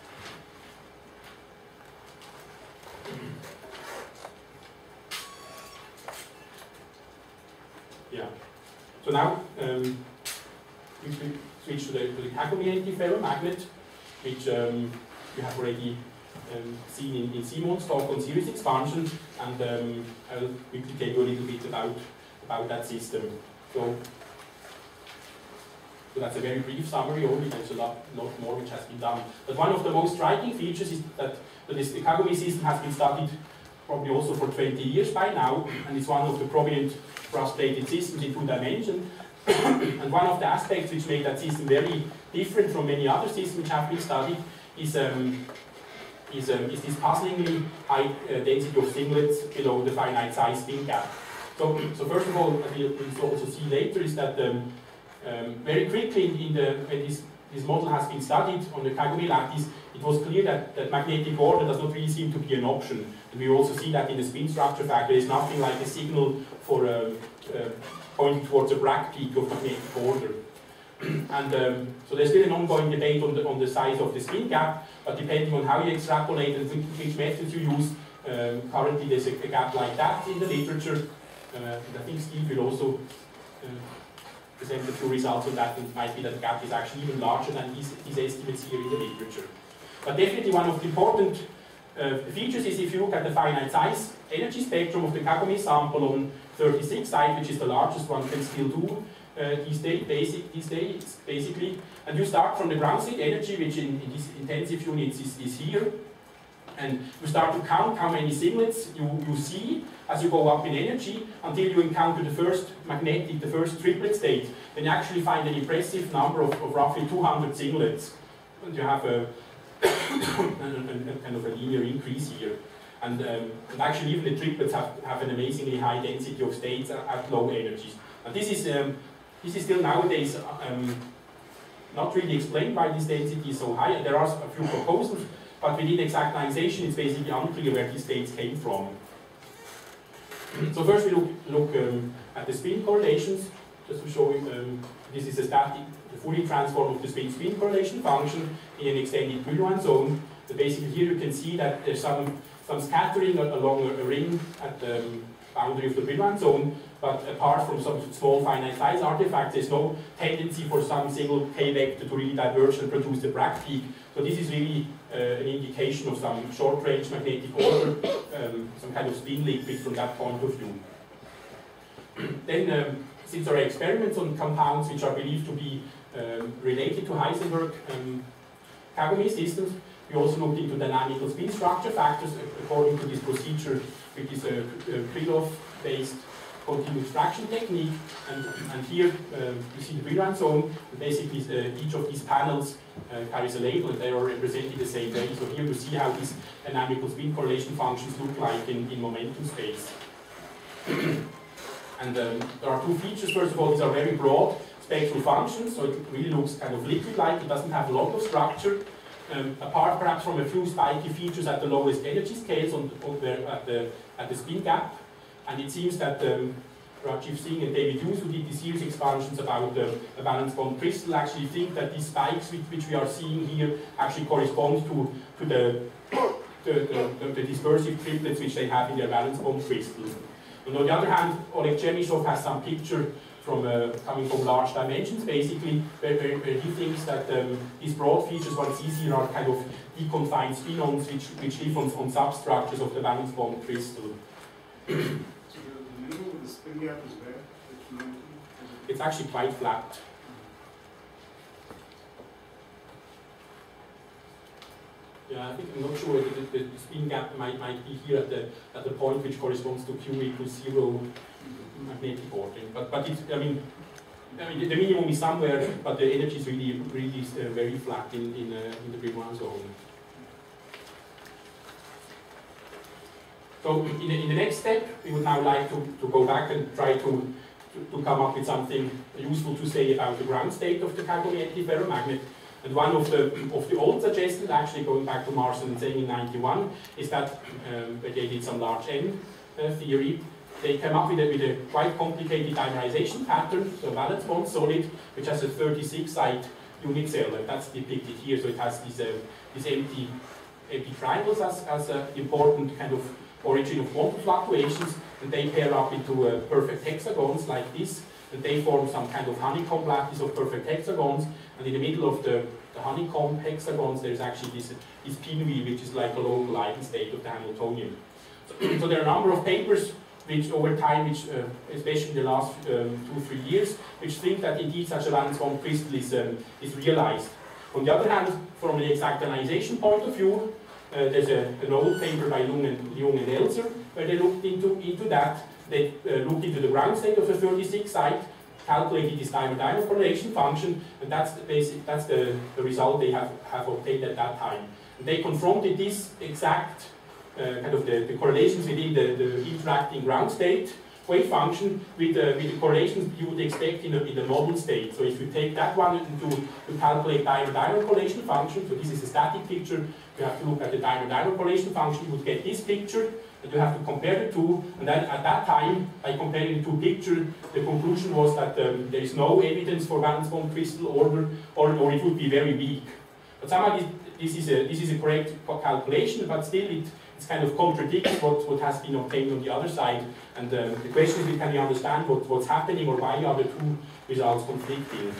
Yeah. So now um, we switch to the, to the Kagome antiferromagnet, which um, we have already Um, seen in, in Simon's talk on series expansion, and um, I'll quickly tell you a little bit about, about that system. So, so that's a very brief summary only, there's a lot, lot more which has been done. But one of the most striking features is that, that this, the Kagome system has been studied probably also for twenty years by now, and it's one of the prominent frustrated systems in two dimensions. And one of the aspects which made that system very different from many other systems which have been studied is um, Is, um, is this puzzlingly high uh, density of singlets below the finite size spin gap. So, so first of all, what we'll also see later is that um, um, very quickly in, in the, when this, this model has been studied on the Kagome lattice, it was clear that, that magnetic order does not really seem to be an option. And we also see that in the spin structure factor, there is nothing like a signal for um, uh, pointing towards a Bragg peak of magnetic order. And um, so there's still an ongoing debate on the, on the size of the spin gap, but depending on how you extrapolate and which, which methods you use, um, currently there's a, a gap like that in the literature. Uh, and I think Steve will also uh, present a few results on that, and it might be that the gap is actually even larger than his, his estimates here in the literature. But definitely one of the important uh, features is if you look at the finite size energy spectrum of the Kagome sample on thirty-six side, which is the largest one can still do, Uh, these, day, basic, these days, basically, and you start from the ground state energy, which in, in these intensive units is, is here, and you start to count how many singlets you, you see as you go up in energy until you encounter the first magnetic, the first triplet state. Then you actually find an impressive number of, of roughly two hundred singlets, and you have a, a, a kind of a linear increase here. And, um, and actually even the triplets have, have an amazingly high density of states at, at low energies. And this is um, This is still nowadays um, not really explained why this density is so high. There are a few proposals, but within exactization it's basically unclear where these states came from. So first we look, look um, at the spin correlations, just to show you, um, this is a static, the Fourier transform of the spin-spin correlation function in an extended Brillouin zone. So basically here you can see that there's some, some scattering along a, a ring at the um, boundary of the Brillouin zone, but apart from some small finite size artifacts, there's no tendency for some single k vector to really diverge and produce the Bragg peak. So this is really uh, an indication of some short-range magnetic order, um, some kind of spin liquid from that point of view. Then, um, since there are experiments on compounds which are believed to be um, related to Heisenberg um, Kagome systems, we also looked into dynamical spin structure factors according to this procedure, which is a, a Krylov-based continuous fraction technique. And, and here uh, you see the Brillouin zone. And basically, uh, each of these panels uh, carries a label, and they are represented the same way. So here you see how these dynamical spin correlation functions look like in, in momentum space. And um, there are two features. First of all, these are very broad spectral functions, so it really looks kind of liquid-like. It doesn't have a lot of structure. Um, apart perhaps from a few spiky features at the lowest energy scales on, on the, at, the, at the spin gap. And it seems that um, Rajiv Singh and David Hughes, who did the series expansions about the, the valence bond crystal, actually think that these spikes which, which we are seeing here actually correspond to, to the, the, the, the, the dispersive triplets which they have in their valence bond crystals. And on the other hand, Oleg Chernyshov has some picture from uh, coming from large dimensions, basically, where, where, where he thinks that um, these broad features, what sees here, are kind of deconfined spinons which, which live on, on substructures of the valence bond crystal. So the, the middle of the spin gap is where? It's actually quite flat. Yeah, I think I'm not sure whether the, the, the spin gap might, might be here at the at the point which corresponds to Q equals zero magnetic ordering. But but it's I mean I mean the, the minimum is somewhere, but the energy is really really uh, very flat in in, uh, in the Brillouin zone. So in the, in the next step, we would now like to, to go back and try to, to to come up with something useful to say about the ground state of the Kagome antiferromagnet. And one of the of the old suggestions, actually going back to Marsden and saying in ninety-one, is that um, when they did some large N uh, theory, they came up with a, with a quite complicated diagonalization pattern, so a valence bond solid, which has a thirty-six side unit cell, and that's depicted here. So it has these uh, these empty empty triangles as as an important kind of origin of quantum fluctuations, and they pair up into uh, perfect hexagons like this. And they form some kind of honeycomb lattice of perfect hexagons, and in the middle of the, the honeycomb hexagons there's actually this, this pinwheel, which is like a local eigenstate of the Hamiltonian. So, so there are a number of papers which over time, which uh, especially in the last um, two, three years, which think that indeed such a valence bond crystal is, um, is realized. On the other hand, from the exactization point of view, uh, there's a, an old paper by Jung and, Jung and Elser, where they looked into, into that. They uh, looked into the ground state of the thirty-six site, calculated this dimer-dimer correlation function, and that's the basic, that's the, the result they have, have obtained at that time. And they confronted this exact uh, kind of the, the correlations within the, the interacting ground state wave function with, uh, with the correlations you would expect in a, in the model state. So if you take that one to, to calculate dimer-dimer correlation function, so this is a static picture, you have to look at the dimer-dimer correlation function, you would get this picture, and you have to compare the two, and then at that time, by comparing the two pictures, the conclusion was that um, there is no evidence for valence bond crystal order, or, or it would be very weak. But somehow this, this, is, a, this is a correct calculation, but still it it's kind of contradicts what, what has been obtained on the other side. And um, the question is, can we understand what, what's happening, or why are the two results conflicting?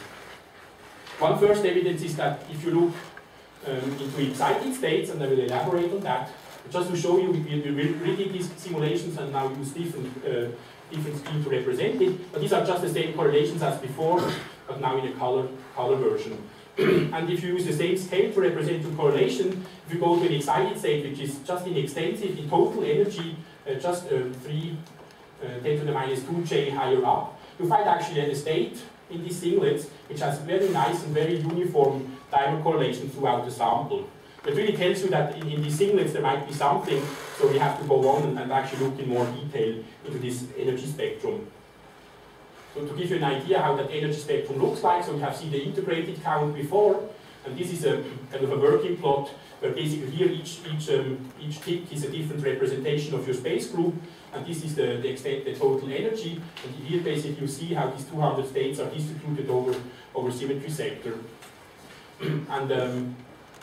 One first evidence is that if you look um, into excited states, and I will elaborate on that, just to show you, we, we redid these simulations and now use different, uh, different scheme to represent it. But these are just the same correlations as before, but now in a color, color version. And if you use the same scale to represent the correlation, if you go to an excited state, which is just inextensive in total energy, uh, just uh, three, uh, ten to the minus two J higher up, you find actually a state in these singlets which has very nice and very uniform dimer correlation throughout the sample. It really tells you that in, in these singlets there might be something, so we have to go on and, and actually look in more detail into this energy spectrum. So to give you an idea how that energy spectrum looks like, so we have seen the integrated count before. And this is a kind of a working plot where basically here each each um, each tick is a different representation of your space group, and this is the, the extent, the total energy. And here basically you see how these two hundred states are distributed over over symmetry sector. and um,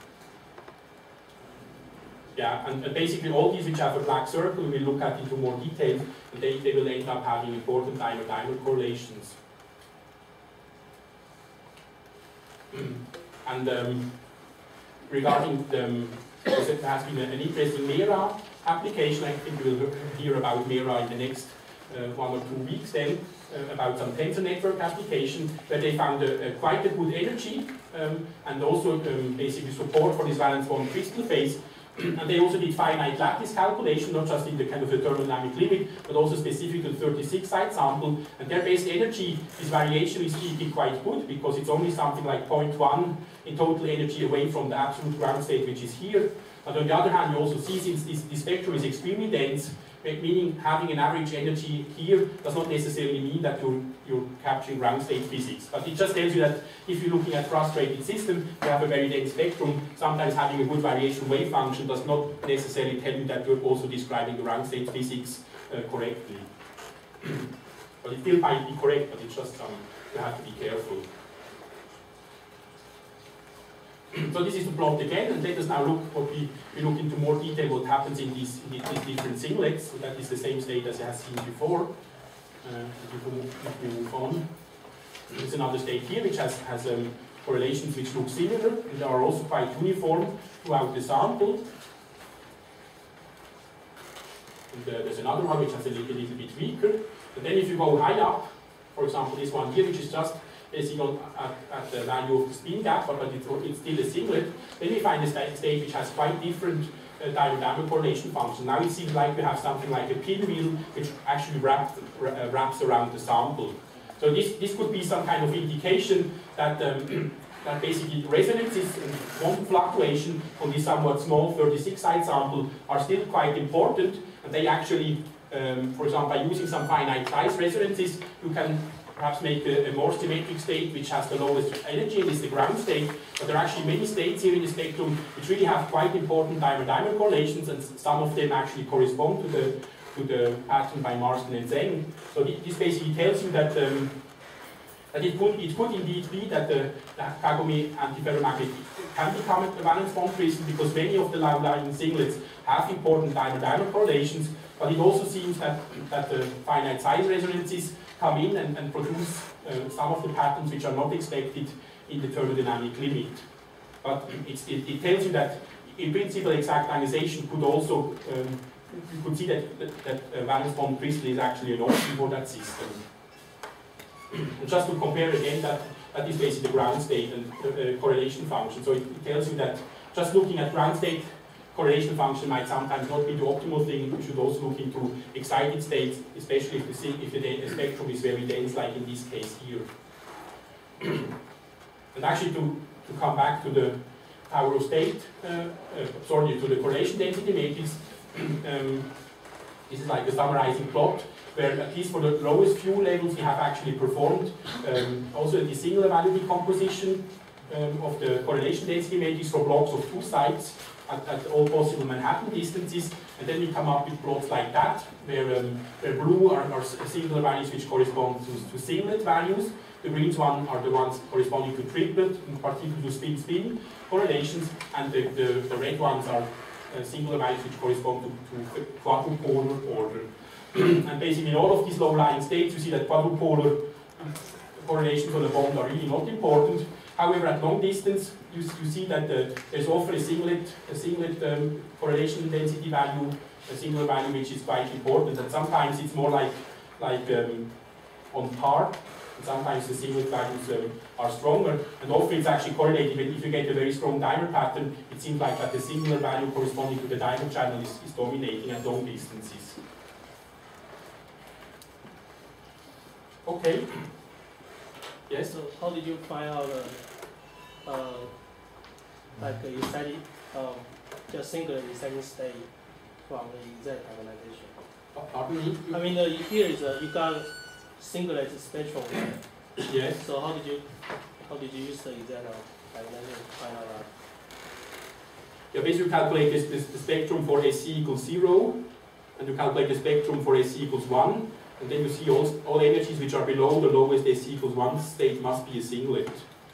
yeah, and, and basically all these which have a black circle we'll look at into more detail, and they, they will end up having important dimer-dimer correlations. And um, regarding the, um, there has been an interesting MERA application. I think we will hear about MERA in the next uh, one or two weeks then, uh, about some tensor network application, where they found a, a quite a good energy um, and also um, basically support for this valence bond crystal phase. And they also did finite lattice calculation, not just in the kind of the thermodynamic limit, but also specific to thirty-six side sample. And their base energy, this variation is speaking quite good, because it's only something like zero point one in total energy away from the absolute ground state, which is here. But on the other hand, you also see, since this, this spectrum is extremely dense, meaning having an average energy here does not necessarily mean that you're, you're capturing ground state physics. But it just tells you that if you're looking at frustrated system, you have a very dense spectrum. Sometimes having a good variation wave function does not necessarily tell you that you're also describing the ground state physics uh, correctly. But it still might be correct, but it's just some, you have to be careful. So this is the plot again, and let us now look what we, we look into more detail what happens in these, in these different singlets. So that is the same state as I have seen before. Uh, if, we move, if we move on, there's another state here which has, has um, correlations which look similar, and they are also quite uniform throughout the sample. And uh, there's another one which has a little, a little bit weaker. And then if you go high up, for example this one here, which is just basically on, at, at the value of the spin gap, but, but it's, it's still a singlet, then we find a sta state which has quite different uh, dimer-dimer correlation function. Now it seems like we have something like a pinwheel which actually wrapped, uh, wraps around the sample. So this, this could be some kind of indication that, um, that basically resonances and quantum fluctuation on this somewhat small thirty-six side sample are still quite important, and they actually, um, for example, by using some finite size resonances, you can perhaps make a, a more symmetric state which has the lowest energy, and is the ground state. But there are actually many states here in the spectrum which really have quite important dimer-dimer correlations, and some of them actually correspond to the to the pattern by Marsden and Zeng. So this basically tells you that um, that it could it could indeed be that the, the Kagome antiferromagnet can become a valence bond crystal, because many of the low-lying singlets have important dimer-dimer correlations. But it also seems that that the finite size resonances come in and, and produce uh, some of the patterns which are not expected in the thermodynamic limit. But it's, it, it tells you that, in principle, exact ionization could also, um, you could see that, that, that a valence bond crystal is actually an option for that system. And just to compare again, that, that is basically the ground state and uh, correlation function. So it, it tells you that just looking at ground state correlation function might sometimes not be the optimal thing. We should also look into excited states, especially if the, if the spectrum is very dense, like in this case here. And actually, to, to come back to the power of state, uh, uh, sorry, to the correlation density matrix, um, this is like a summarizing plot, where at least for the lowest few levels we have actually performed um, also the singular value decomposition um, of the correlation density matrix for blocks of two sites At, at all possible Manhattan distances, and then we come up with plots like that, where, um, where blue are, are singular values which correspond to, to singlet values, the greens one are the ones corresponding to triplet, in particular to spin-spin correlations, and the, the, the red ones are uh, singular values which correspond to, to quadrupolar order. And basically in all of these low-lying states you see that quadrupolar correlations on the bond are really not important. However, at long distance, you, you see that uh, there's often a singlet, a singlet um, correlation density value, a singular value which is quite important. And sometimes it's more like, like um, on par, and sometimes the singlet values um, are stronger. And often it's actually correlated. But if you get a very strong dimer pattern, it seems like that the singular value corresponding to the dimer channel is, is dominating at long distances. Okay. Yes? So how did you find out uh, uh, like a excited, uh, just singular excited state from the exact diagonalization? Pardon me? I mean, uh, here is uh, you got singlet spectrum. Yes. So how did you how did you use the exact uh, diagonalization to find out that. Yeah, basically you calculate this, this, the spectrum for S C equals zero, and you calculate the spectrum for S C equals one, and then you see all, all energies which are below the lowest S C equals one state must be a singlet.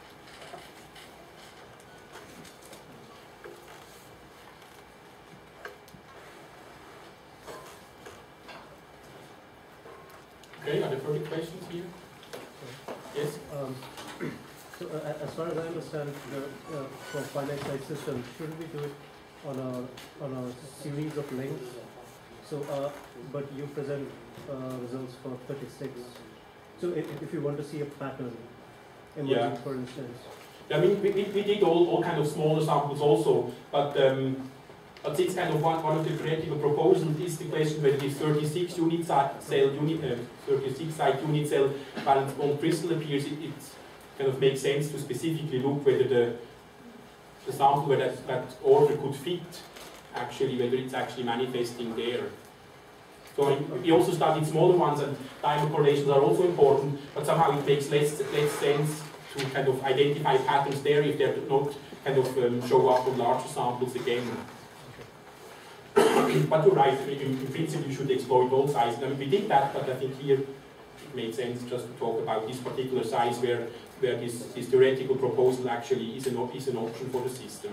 Okay, are there further questions here? Yes? Um, so uh, as far as I understand, the, uh, for finite size system, shouldn't we do it on a on a series of links? So, uh, but you present uh, results for thirty-six. So, if, if you want to see a pattern emerging, Yeah. for instance. I mean, we, we, we did all, all kind of smaller samples also, but um, but it's kind of one, one of the theoretical proposals is the question whether this thirty-six unit cell unit uh, thirty-six site unit cell balance bond crystal appears. It, it kind of makes sense to specifically look whether the the sample where that, that order could fit actually, whether it's actually manifesting there. So I mean, we also studied smaller ones, and diamond correlations are also important, but somehow it makes less less sense to kind of identify patterns there if they do not kind of um, show up on larger samples again. But you're right, in, in principle you should exploit all sizes. I mean, we did that, but I think here it made sense just to talk about this particular size where, where this, this theoretical proposal actually is an, is an option for the system.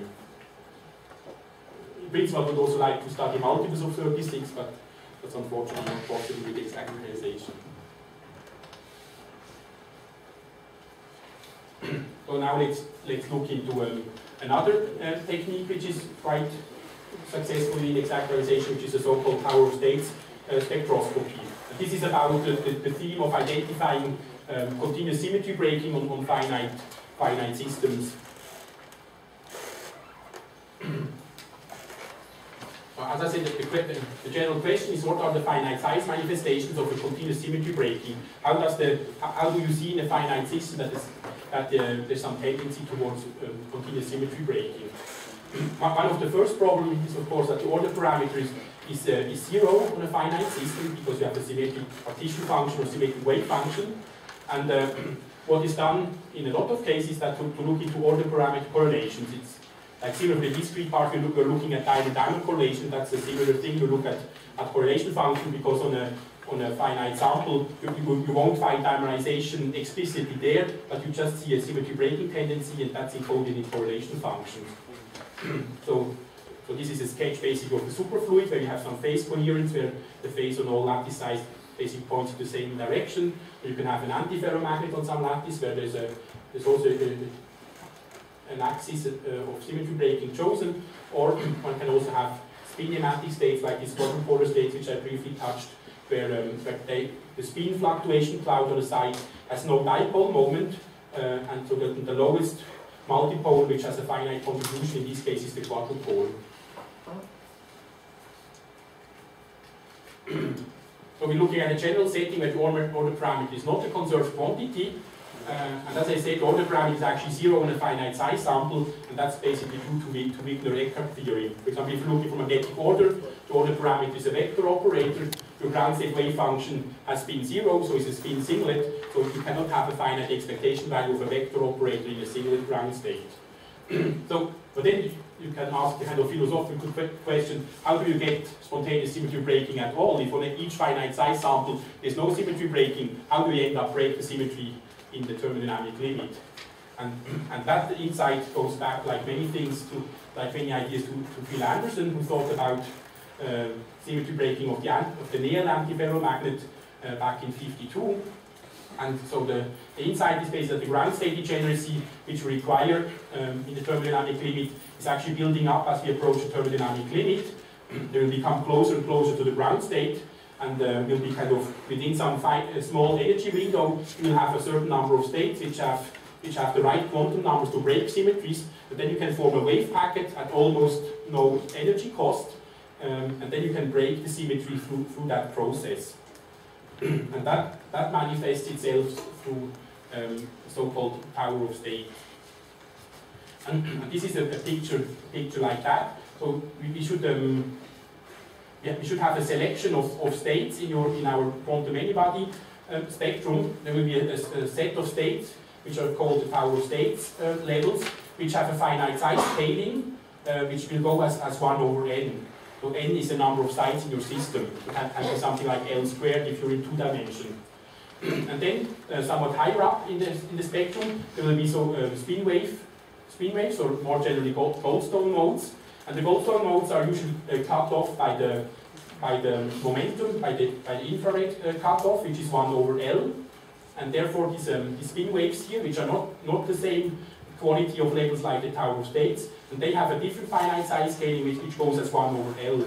In principle I would also like to study multiples of thirty-six, but that's unfortunately not possible with diagonalization. So now let's, let's look into um, another uh, technique which is quite successful in diagonalization, which is the so-called power of states uh, spectroscopy. And this is about the, the, the theme of identifying um, continuous symmetry breaking on, on finite, finite systems. As I said, the, the, the general question is what are the finite size manifestations of a continuous symmetry breaking? How does the how do you see in a finite system that, is, that uh, there's some tendency towards um, continuous symmetry breaking? One of the first problems is, of course, that the order parameter is, is, uh, is zero on a finite system because you have a symmetric partition function or symmetric wave function. And uh, what is done in a lot of cases is that to, to look into order parameter correlations. It's like similar to the discrete part, we look, we're looking at diamond-diamond correlation. That's a similar thing. You look at, at correlation function because on a on a finite sample, you, you, you won't find diagonalization explicitly there, but you just see a symmetry breaking tendency, and that's encoded in correlation functions. so, so this is a sketch basically of the superfluid where you have some phase coherence where the phase on all lattice sides basically points in the same direction. You can have an antiferromagnet on some lattice where there's a there's also a, an axis uh, of symmetry breaking chosen, or one can also have spinematic states like these quadrupolar states which I briefly touched, where, um, where they, the spin fluctuation cloud on the side has no dipole moment, uh, and so the, the lowest multipole which has a finite contribution in this case is the quadrupole. So we're looking at a general setting where the order, order parameter is not a conserved quantity, uh, and as I said, the order parameter is actually zero on a finite size sample, and that's basically due to, to Wigner-Eckert theorem. For example, if you're looking for magnetic order, the order parameter is a vector operator. Your ground state wave function has spin zero, so it's a spin singlet, so you cannot have a finite expectation value of a vector operator in a singlet ground state. So, but then you can ask the kind of philosophical question, how do you get spontaneous symmetry breaking at all? If on each finite size sample there's no symmetry breaking, how do you end up break the symmetry in the thermodynamic limit? And, and that insight goes back, like many things, to like many ideas, to, to Phil Anderson, who thought about uh, symmetry breaking of the, of the Neal antiferromagnet uh, back in fifty-two. And so the, the insight is basically that the ground state degeneracy, which we require um, in the thermodynamic limit, is actually building up as we approach the thermodynamic limit. They will become closer and closer to the ground state, and uh, will be kind of within some fine, uh, small energy window. You will have a certain number of states which have which have the right quantum numbers to break symmetries, but then you can form a wave packet at almost no energy cost, um, and then you can break the symmetry through through that process. And that, that manifests itself through um, so-called power of state. And, and this is a, a picture, picture like that. So we, we should um, yeah, we should have a selection of, of states in your in our quantum anyibody um, spectrum. There will be a, a, a set of states which are called the power of states uh, levels. which have a finite size scaling, uh, which will go as, as one over n. So n is the number of sites in your system. It can, can be something like L squared if you're in two dimension. And then, uh, somewhat higher up in the, in the spectrum, there will be so uh, spin wave, spin waves, or more generally gold, Goldstone modes. And the Goldstone modes are usually uh, cut off by the by the momentum, by the by the infrared uh, cutoff, which is one over L. And therefore, these, um, these spin waves here, which are not not the same quality of levels like the Tower of States, and they have a different finite size scaling which, which goes as one over L.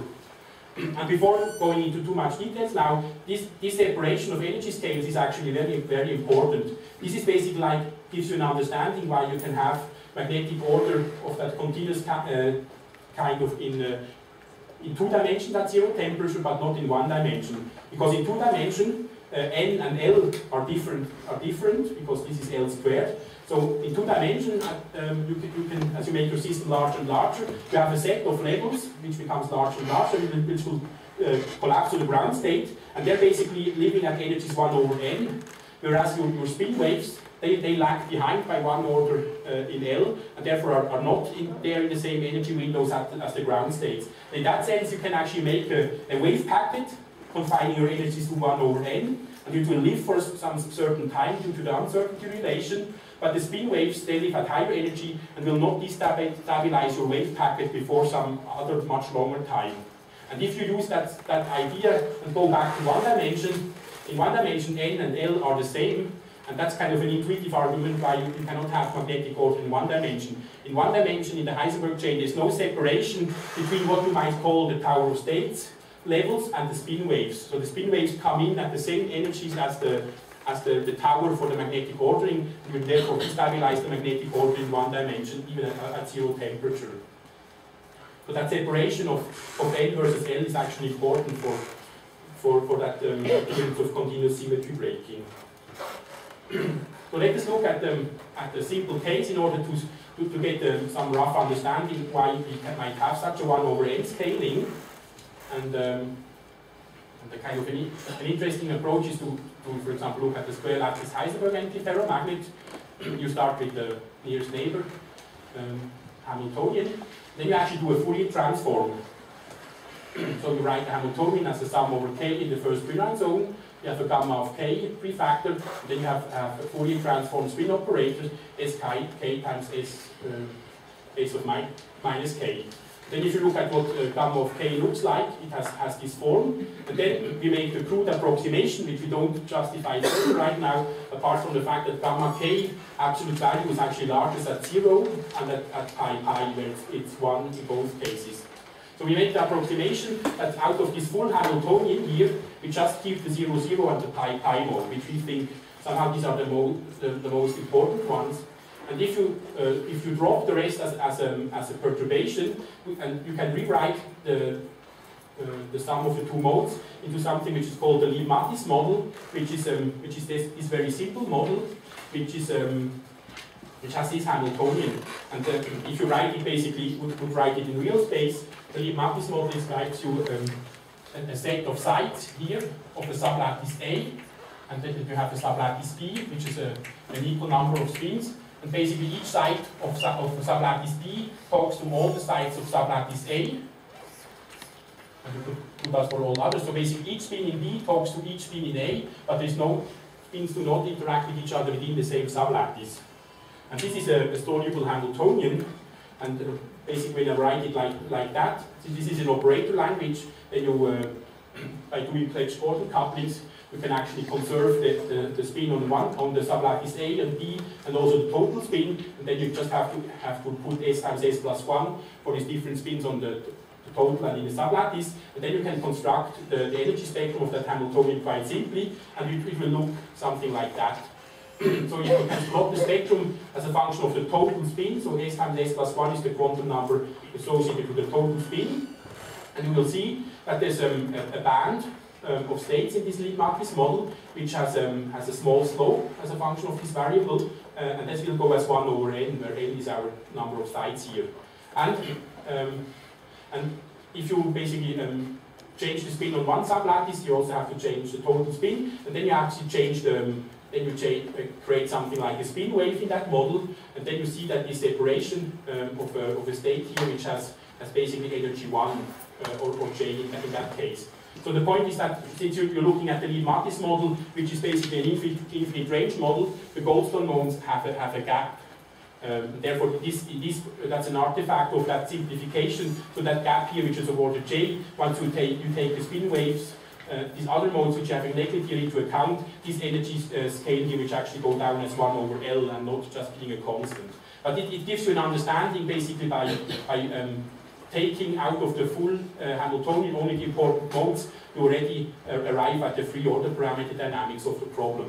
And before going into too much details now, this, this separation of energy scales is actually very, very important. This is basically like, gives you an understanding why you can have magnetic order of that continuous uh, kind of in, uh, in two dimensions at zero temperature, but not in one dimension. Because in two dimension, uh, N and L are different, are different, because this is L squared. So in two dimensions, um, you, can, you can, as you make your system larger and larger, you have a set of levels which becomes larger and larger, which will uh, collapse to the ground state, and they're basically living at energies one over n, whereas your, your spin waves, they, they lag behind by one order uh, in L, and therefore are, are not in, there in the same energy windows as the, as the ground states. In that sense, you can actually make a, a wave packet confining your energies to one over n, and it will live for some certain time due to the uncertainty relation. But the spin waves, they live at higher energy and will not destabilize your wave packet before some other much longer time. And if you use that, that idea and go back to one dimension, in one dimension N and L are the same, and that's kind of an intuitive argument why you, you cannot have magnetic order in one dimension. In one dimension, in the Heisenberg chain, there's no separation between what you might call the Tower of States levels and the spin waves. So the spin waves come in at the same energies as the as the, the tower for the magnetic ordering, and you therefore stabilize the magnetic order in one dimension, even at, at zero temperature. So that separation of, of N versus L is actually important for, for, for that um, appearance of continuous symmetry breaking. So let us look at, um, at the simple case in order to, to, to get um, some rough understanding why we can, might have such a one over N scaling. And, um, and the kind of an, an interesting approach is to, to, for example, look at the square lattice Heisenberg antiferromagnet. You start with the nearest neighbor, um, Hamiltonian. Then you actually do a Fourier transform. So you write the Hamiltonian as a sum over k in the first Brillouin zone. You have a gamma of k prefactor. And then you have, have a Fourier transform spin operator s k, k times s, uh, s of mi minus k. Then if you look at what uh, gamma of k looks like, it has, has this form. And then we make a crude approximation, which we don't justify further right now, apart from the fact that gamma k absolute value is actually largest at zero, and at, at pi pi, where it's, it's one in both cases. So we make the approximation that out of this full Hamiltonian here, we just keep the zero, zero and the pi pi mode, which we think somehow these are the, mo the, the most important ones. And if you, uh, if you drop the rest as, as, a, as a perturbation, and you can rewrite the, uh, the sum of the two modes into something which is called the Lieb-Matisse model, which is, um, which is this, this very simple model, which, is, um, which has this Hamiltonian. And uh, if you write it, basically, would, would write it in real space, the Lieb-Matisse model describes you um, a, a set of sides here of the sublattice A, and then you have a sublattice B, which is a, an equal number of spins. And basically each side of, of sublattice B talks to all the sides of sublattice A. And you could do that for all others. So basically each spin in B talks to each spin in A, but there's no spins do not interact with each other within the same sublattice. And this is a, a soluble Hamiltonian. And uh, basically when I write it like, like that, so this is an operator language, then you, uh, by doing Clegg-Gordon couplings, you can actually conserve the, the, the spin on one on the sublattice A and B, and also the total spin, and then you just have to have to put S times S plus one for these different spins on the, the total and in the sublattice, and then you can construct the, the energy spectrum of that Hamiltonian quite simply, and it, it will look something like that. So you can plot the spectrum as a function of the total spin, so S times S plus one is the quantum number associated with the total spin, and you will see that there's um, a, a band Um, of states in this Lieb-Matisse model, which has, um, has a small slope as a function of this variable, uh, and this will go as one over n, where n is our number of sites here. And, um, and if you basically um, change the spin on one sublattice, you also have to change the total spin, and then you actually change the, um, then you uh, create something like a spin wave in that model, and then you see that this separation um, of, a, of a state here, which has, has basically energy one uh, or, or J in that, in that case. So the point is that since you're, you're looking at the Lie-Matisse model, which is basically an infinite, infinite range model, the Goldstone modes have a, have a gap. Um, therefore, this, this, that's an artifact of that simplification. So that gap here, which is of order J, once you take, you take the spin waves, uh, these other modes which you have neglected here into account, this energy uh, scale here, which actually go down as one over L and not just being a constant. But it, it gives you an understanding basically by, by um, taking out of the full uh, Hamiltonian only the important modes, you already uh, arrive at the free order parameter dynamics of the problem.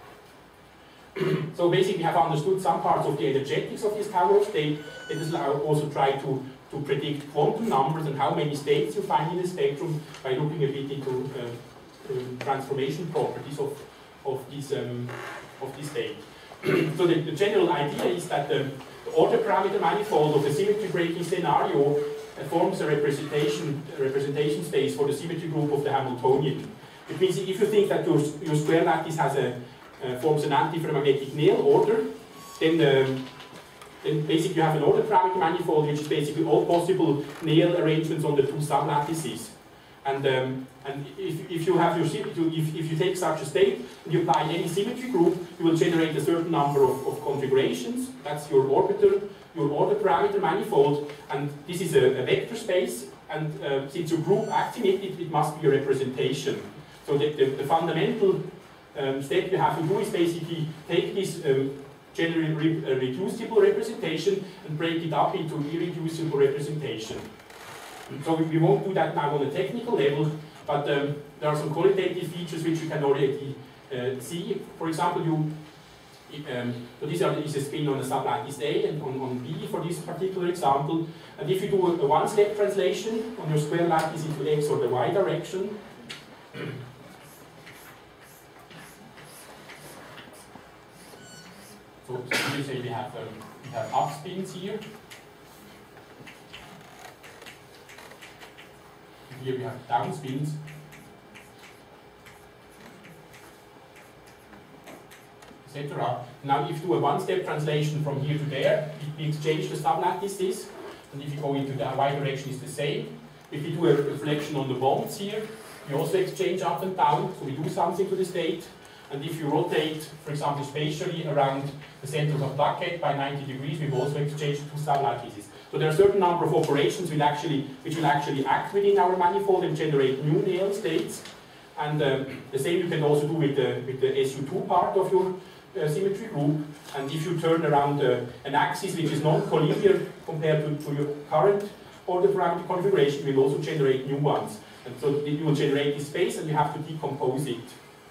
So basically we have understood some parts of the energetics of this tower of state. Let us also try to, to predict quantum numbers and how many states you find in the spectrum by looking a bit into uh, um, transformation properties of, of, this, um, of this state. So the, the general idea is that the, the order parameter manifold of a symmetry breaking scenario uh, forms a representation, a representation space for the symmetry group of the Hamiltonian. It means if you think that your, your square lattice has a Uh, forms an antiferromagnetic Néel order, then, um, then basically you have an order parameter manifold which is basically all possible Néel arrangements on the two sublattices. And, um, and if, if you have your if, if you take such a state and you apply any symmetry group, you will generate a certain number of, of configurations. That's your orbiter, your order parameter manifold, and this is a, a vector space. And uh, since your group acts in it, it, it must be a representation. So the, the, the fundamental Um, step you have to do is basically take this um, generally re uh, reducible representation and break it up into irreducible representation. So we, we won't do that now on a technical level, but um, there are some qualitative features which you can already uh, see. For example, you um, so these are is a spin on a sublattice A and on, on B for this particular example. And if you do a, a one-step translation on your square lattice into X or the Y direction, so here say we have um, we have up spins here. Here we have down spins. et cetera. Now if you do a one-step translation from here to there, we exchange the sublattices, and if you go into the Y direction, it's the same. If you do a reflection on the bonds here, we also exchange up and down, so we do something to the state. And if you rotate, for example, spatially around the center of a plaquette by ninety degrees, we've also exchanged two sublattices. So there are a certain number of operations which, actually, which will actually act within our manifold and generate new Néel states. And um, the same you can also do with the, with the S U two part of your uh, symmetry group. And if you turn around uh, an axis which is non-collinear compared to, to your current order parameter configuration, we will also generate new ones. And so you will generate this space and you have to decompose it.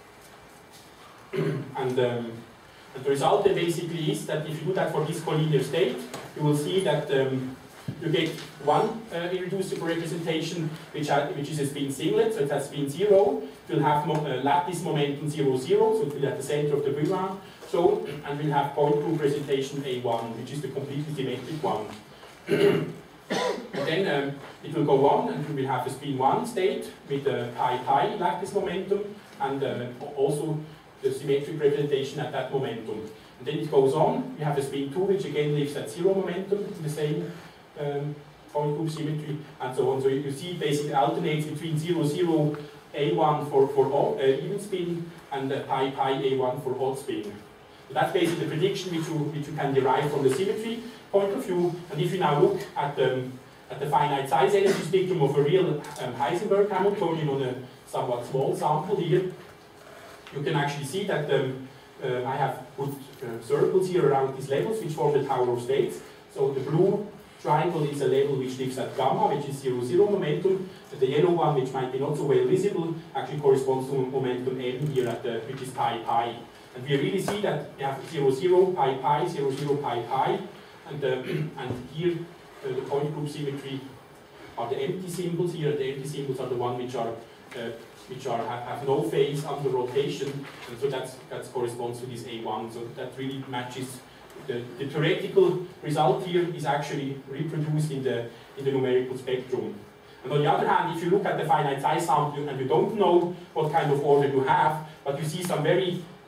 and, um, and the result then basically is that if you do that for this collinear state, you will see that um, you get one uh, irreducible representation which, ha which is a spin singlet, so it has spin zero. It will have mo uh, lattice momentum zero zero, so it will be at the center of the Brillouin zone, and we'll have point group presentation A one, which is the completely symmetric one. And then um, it will go on, and we will have a spin one state with a pi pi lattice momentum, and uh, also the symmetric representation at that momentum. And then it goes on, we have a spin two, which again lives at zero momentum in the same um, point group symmetry, and so on. So you see it basically alternates between zero zero A one for, for odd, uh, even spin and uh, pi pi A one for odd spin. So that's basically the prediction which you, which you can derive from the symmetry point of view. And if you now look at, um, at the finite size energy spectrum of a real um, Heisenberg Hamiltonian on a somewhat small sample here, you can actually see that um, uh, I have put uh, circles here around these levels which form the tower of states. So the blue triangle is a level which lives at gamma, which is zero zero momentum. The yellow one, which might be not so well visible, actually corresponds to momentum m here at the, which is pi pi. And we really see that we have zero zero pi pi, zero zero pi pi, and uh, and here uh, the point group symmetry are the empty symbols here. The empty symbols are the ones which are uh, which are have, have no phase under rotation, and so that's that corresponds to this A one. So that really matches. The, the theoretical result here is actually reproduced in the in the numerical spectrum. And on the other hand, if you look at the finite size sample and you don't know what kind of order you have, but you see some very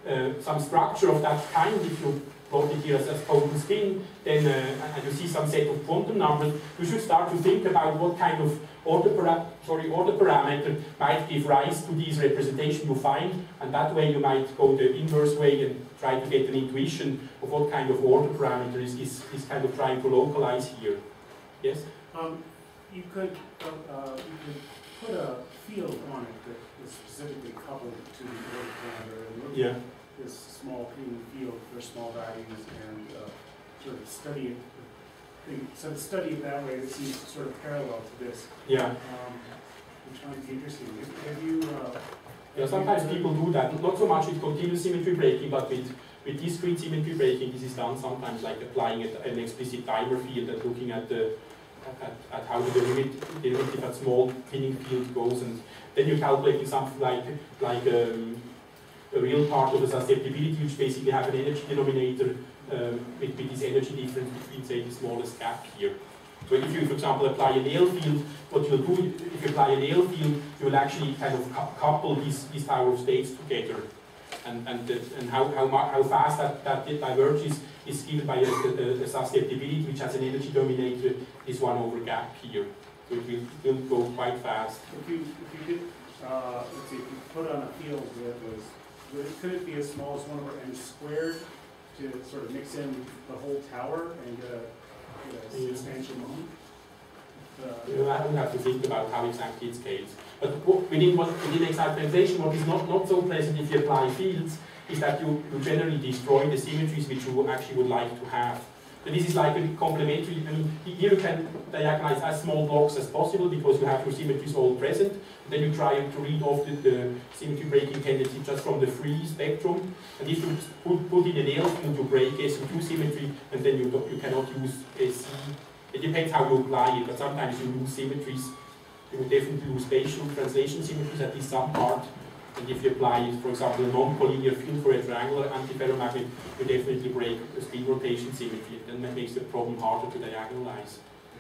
uh, some structure of that kind, if you plot it here as a total spin, then uh, and you see some set of quantum numbers, you should start to think about what kind of order, para sorry, order parameter might give rise to these representation you find, and that way you might go the inverse way and try to get an intuition of what kind of order parameter is, is, is kind of trying to localize here. Yes? Um, you could uh, uh, you could put a field on it that is specifically coupled to the order parameter and look Yeah. at this small P field for small values and uh, sort of study it. Think, so study it that way. It seems sort of parallel to this. Yeah. Um, which might be interesting. Have, have you? Uh, Yeah, sometimes people do that, not so much with continuous symmetry breaking, but with, with discrete symmetry breaking. This is done sometimes like applying an explicit timer field and looking at the at, at how the derivative, derivative at small pinning field goes, and then you're calculating something like like um, a real part of the susceptibility, which basically have an energy denominator um, with, with this energy difference between, say, the smallest gap here. So if you, for example, apply an L field, what you'll do, if you apply an L field, you will actually kind of cu couple these, these tower of states together. And, and, the, and how, how, how fast that, that diverges is given by a, a, a susceptibility which has an energy dominator, this one over gap here. So it will, it will go quite fast. If you, if you did, uh, let's see, if you put on a field that was, would it, could it be as small as one over n squared to sort of mix in the whole tower and get a a substantial moment? Uh, you know, I don't have to think about how exactly it scales. But what, within, what, within excitation, what is not, not so pleasant if you apply fields is that you, you generally destroy the symmetries which you actually would like to have. So this is like a complementary, I mean, here you can diagonalize as small blocks as possible because you have your symmetries all present. Then you try to read off the, the symmetry breaking tendency just from the free spectrum. And if you put, put in an L field to break S U two symmetry, and then you, you cannot use S C. It depends how you apply it, but sometimes you lose symmetries. You will definitely lose spatial translation symmetries at least some part. And if you apply, for example, a non-collinear field for a triangular antiferromagnet, you definitely break the spin rotation symmetry. Then that makes the problem harder to diagonalize.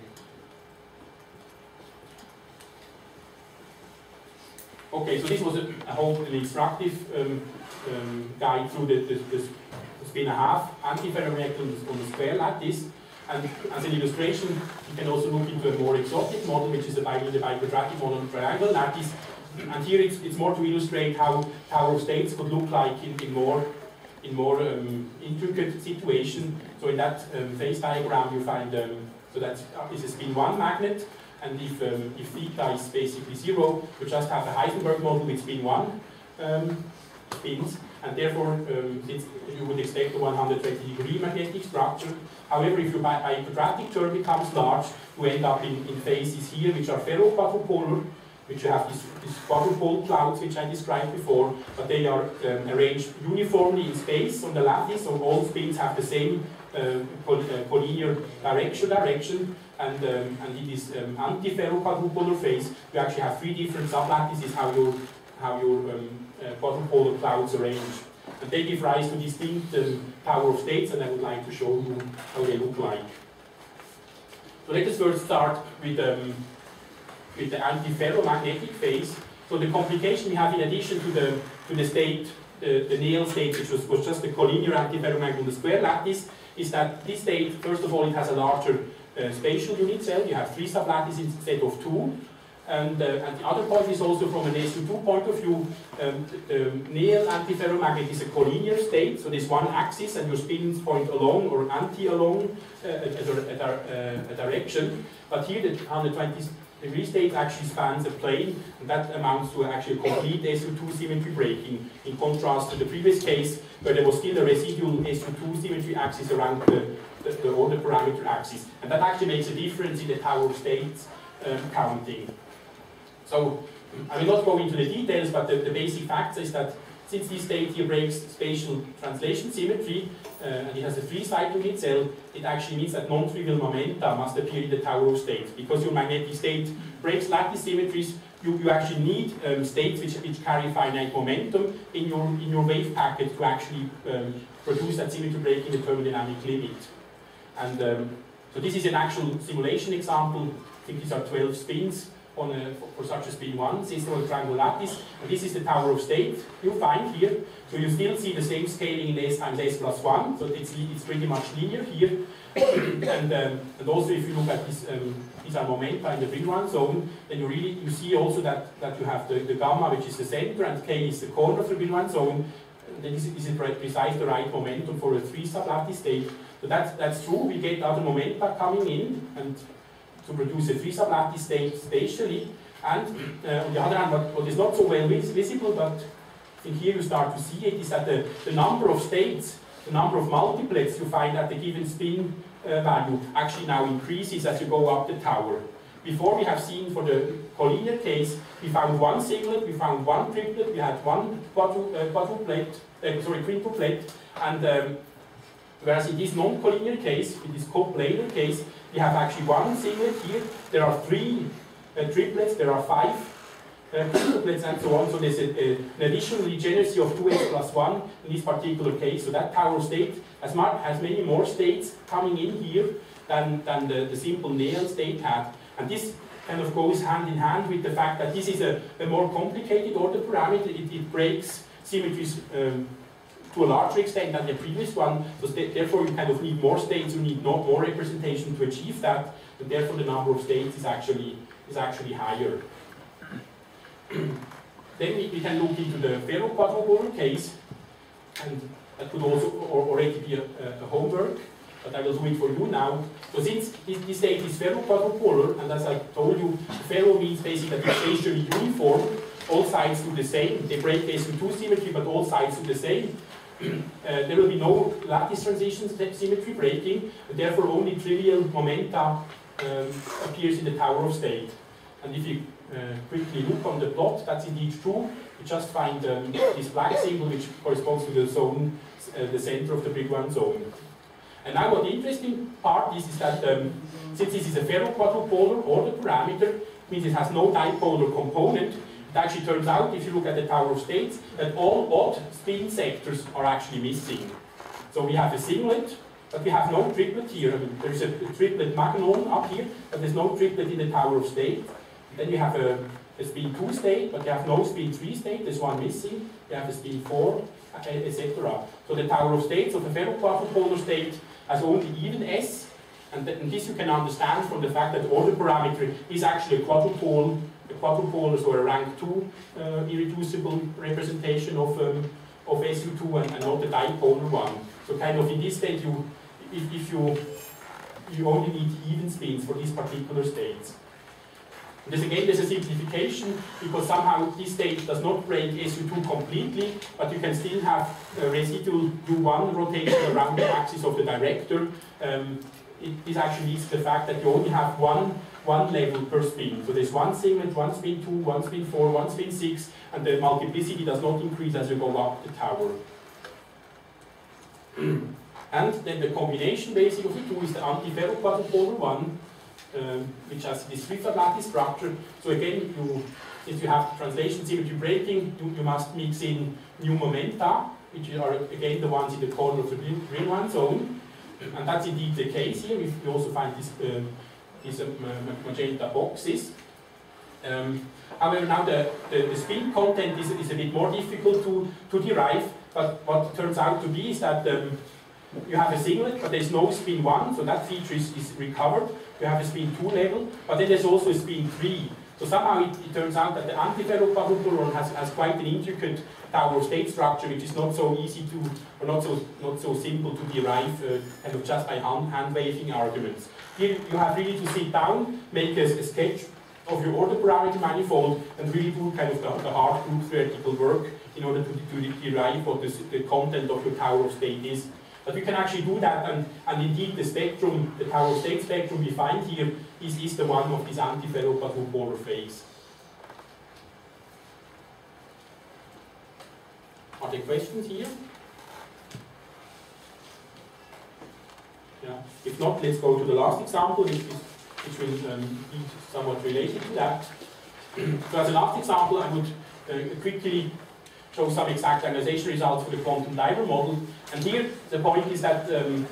Okay, so this was a, a whole an instructive um, um, guide through the, the, the spin a half antiferromagnet on, on the square lattice. And as an illustration, you can also look into a more exotic model, which is the biquadratic model on triangle lattice. And here it's, it's more to illustrate how tower of states could look like in, in more, in more um, intricate situation. So in that um, phase diagram you find, um, so that is a spin one magnet, and if, um, if theta is basically zero, you just have a Heisenberg model with spin one um, spins, and therefore um, since you would expect a one hundred twenty degree magnetic structure. However, if your biquadratic term becomes large, you end up in, in phases here which are ferroquadrupolar, which you have these, these quadrupole clouds which I described before, but they are um, arranged uniformly in space on the lattice, so all spins have the same uh, collinear direction, direction and, um, and in this um, anti-ferroquadrupolar phase, you actually have three different sublattices how your, how your um, uh, quadrupolar clouds arrange. And they give rise to distinct um, power of states, and I would like to show you how they look like. So let us first start with um, with the antiferromagnetic phase. So the complication we have in addition to the to the state, the, the Néel state, which was, was just the collinear antiferromagnet on the square lattice, is that this state, first of all, it has a larger uh, spatial unit cell. You have three sublattices instead of two. And, uh, and the other point is also from an S U two point of view, um, the um, Néel antiferromagnet is a collinear state, so there's one axis and your spins point along or anti-along uh, a, a, a, a direction. But here the one hundred twenty degree state actually spans a plane, and that amounts to actually a complete S U two symmetry breaking, in contrast to the previous case where there was still a residual S U two symmetry axis around the, the, the order parameter axis. And that actually makes a difference in the tower of states um, counting. So I will not go into the details, but the, the basic fact is that since this state here breaks spatial translation symmetry, uh, and it has a free-side unit cell, it actually means that non-trivial momenta must appear in the tower of states. Because your magnetic state breaks lattice symmetries, you, you actually need um, states which, which carry finite momentum in your, in your wave packet to actually um, produce that symmetry break in the thermodynamic limit. And um, so this is an actual simulation example. I think these are twelve spins. on a, for, for such a spin one system of triangular lattice. And this is the tower of state you find here. So you still see the same scaling in S times S plus one. So it's, it's pretty much linear here. and, um, and also if you look at this, um, these are momenta in the spin one zone, then you really you see also that, that you have the, the gamma, which is the center, and K is the corner of the spin one zone. And then this is, is precise the right momentum for a three sublattice state. So that's, that's true. We get other momenta coming in and to produce a three sublattice state spatially. And uh, on the other hand, what, what is not so well vis visible, but I think here you start to see it, is that the, the number of states, the number of multiplets you find at the given spin uh, value actually now increases as you go up the tower. Before we have seen for the collinear case, we found one singlet, we found one triplet, we had one quadru uh, quadruplet, uh, sorry, quintuplet, and um, whereas in this non-collinear case, in this coplanar case, we have actually one singlet here, there are three uh, triplets, there are five uh, quintuplets and so on, so there's a, a, an additional degeneracy of two S plus one in this particular case, so that tower state has, has many more states coming in here than, than the, the simple Neal state had. And this kind of goes hand in hand with the fact that this is a, a more complicated order parameter. It, it breaks symmetries um, to a larger extent than the previous one. So therefore you kind of need more states, you need not more representation to achieve that, and therefore the number of states is actually is actually higher. Then we, we can look into the ferroquadrupolar case, and that could also or, already be a, a homework, but I will do it for you now. So since this, this state is ferroquadrupolar, and as I told you, ferro means basically that it's spatially uniform, all sides do the same, they break S U two symmetry, but all sides do the same. Uh, there will be no lattice transition symmetry breaking, and therefore only trivial momenta um, appears in the tower of state. And if you uh, quickly look on the plot, that's indeed true. You just find um, this black symbol which corresponds to the zone, uh, the center of the big one zone. And now what the interesting part is, is that um, since this is a ferroquadrupolar order parameter, means it has no dipolar component, it actually turns out, if you look at the tower of states, that all odd spin sectors are actually missing. So we have a singlet, but we have no triplet here. I mean, there is a, a triplet magnon up here, but there's no triplet in the tower of state. Then you have a, a spin two state, but you have no spin three state, there's one missing. You have a spin four, et cetera. So the tower of states of a ferroquadrupolar state has only even S, and, th and this you can understand from the fact that order parameter is actually a quadrupole, a quadrupolar, so a rank two uh, irreducible representation of, um, of S U two and, and not a dipolar one. So kind of in this state, you, if, if you, you only need even spins for these particular states. And this again, there's a simplification, because somehow this state does not break S U two completely, but you can still have a residual U one rotation around the axis of the director. Um, it, this actually leads to the fact that you only have one, one level per spin. So there's one singlet, one spin two, one spin four, one spin six, and the multiplicity does not increase as you go up the tower. And then the combination basic of the two is the anti-ferroquadrupolar one, Um, which has this three-sublattice structure. So again, you, if you have translation symmetry breaking, you, you must mix in new momenta, which are again the ones in the corner of the green one zone. And that's indeed the case here. We also find this, um, these uh, magenta boxes. Um, however, now the, the, the spin content is, is a bit more difficult to, to derive, but what turns out to be is that um, you have a singlet, but there's no spin one, so that feature is, is recovered. You have a spin two level, but then there's also a spin three. So somehow it, it turns out that the anti-ferroquadrupolar has, has quite an intricate tower of state structure, which is not so easy to, or not so not so simple to derive, uh, kind of just by hand, hand waving arguments. Here you have really to sit down, make a, a sketch of your order parameter manifold, and really do kind of the, the hard group theoretical work in order to, to derive what the, the content of your tower of state is. But we can actually do that, and, and indeed the spectrum, the tower of state spectrum we find here is, is the one of this anti-ferroquadrupolar phase. Are there questions here? Yeah. If not, let's go to the last example, which, is, which will um, be somewhat related to that. So as a last example, I would uh, quickly show some exact diagonalization results for the quantum diver model. And here, the point is that um,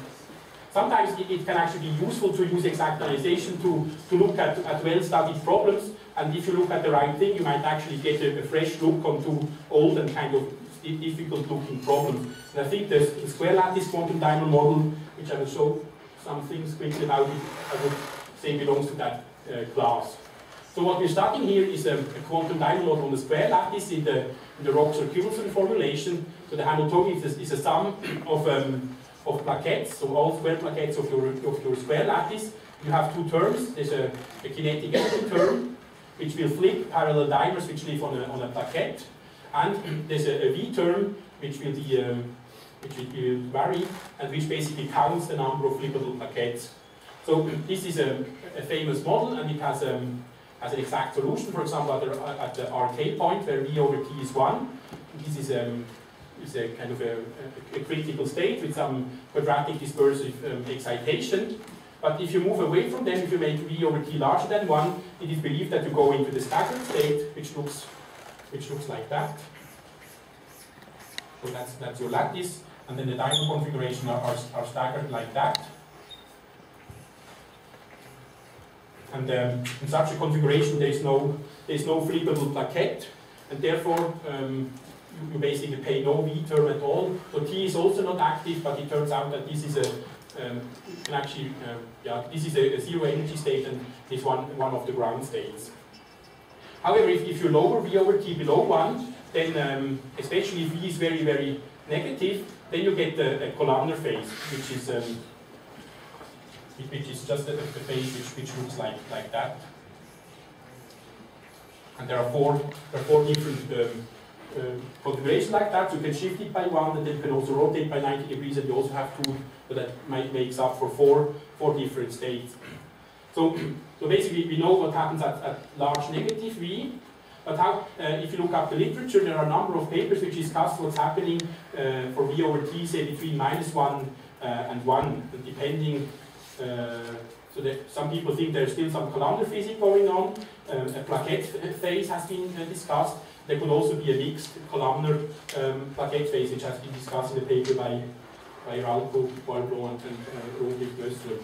sometimes it, it can actually be useful to use exact diagonalization to, to look at, at well-studied problems And if you look at the right thing, you might actually get a, a fresh look onto old and kind of difficult looking problems. And I think the, the square lattice quantum diamond model, which I will show some things quickly about it, I would say belongs to that uh, class. So what we're starting here is a, a quantum diamond model on the square lattice in the, in the Roxer-Kilson formulation. So the Hamiltonian is a, is a sum of, um, of plaquettes, so all square plaquettes of your, of your square lattice. You have two terms. There's a, a kinetic energy term, which will flip parallel dimers which live on a, on a plaquette. And there's a, a V term, which will be um, which will vary, and which basically counts the number of flippable plaquettes. So this is a, a famous model, and it has, um, has an exact solution. For example, at the, at the R K point, where V over T is one, this is, um, is a kind of a, a, a critical state with some quadratic dispersive um, excitation. But if you move away from them, if you make V over T larger than one, it is believed that you go into the staggered state, which looks, which looks like that. So that's, that's your lattice, and then the diamond configuration are, are, are staggered like that. And um, in such a configuration, there is no, there is no flippable plaquette, and therefore um, you, you basically pay no V term at all. So T is also not active, but it turns out that this is a Um, you can actually, um, yeah, this is a, a zero energy state, and this one one of the ground states. However, if, if you lower V over T below one, then um, especially if V is very very negative, then you get a, a columnar phase, which is um, which is just a, a phase which which looks like like that. And there are four there are four different um, uh, configurations like that. So you can shift it by one, and then you can also rotate by ninety degrees, and you also have two. So that might makes up for four, four different states. So, so basically we know what happens at, at large negative V, but how, uh, if you look up the literature, there are a number of papers which discuss what's happening uh, for V over T, say between minus one uh, and one, depending, uh, so that some people think there's still some columnar physics going on. Uh, a plaquette phase has been uh, discussed. There could also be a mixed columnar um, plaquette phase, which has been discussed in the paper by by Ralco, Poilblon, and uh, Rodrik Gössler.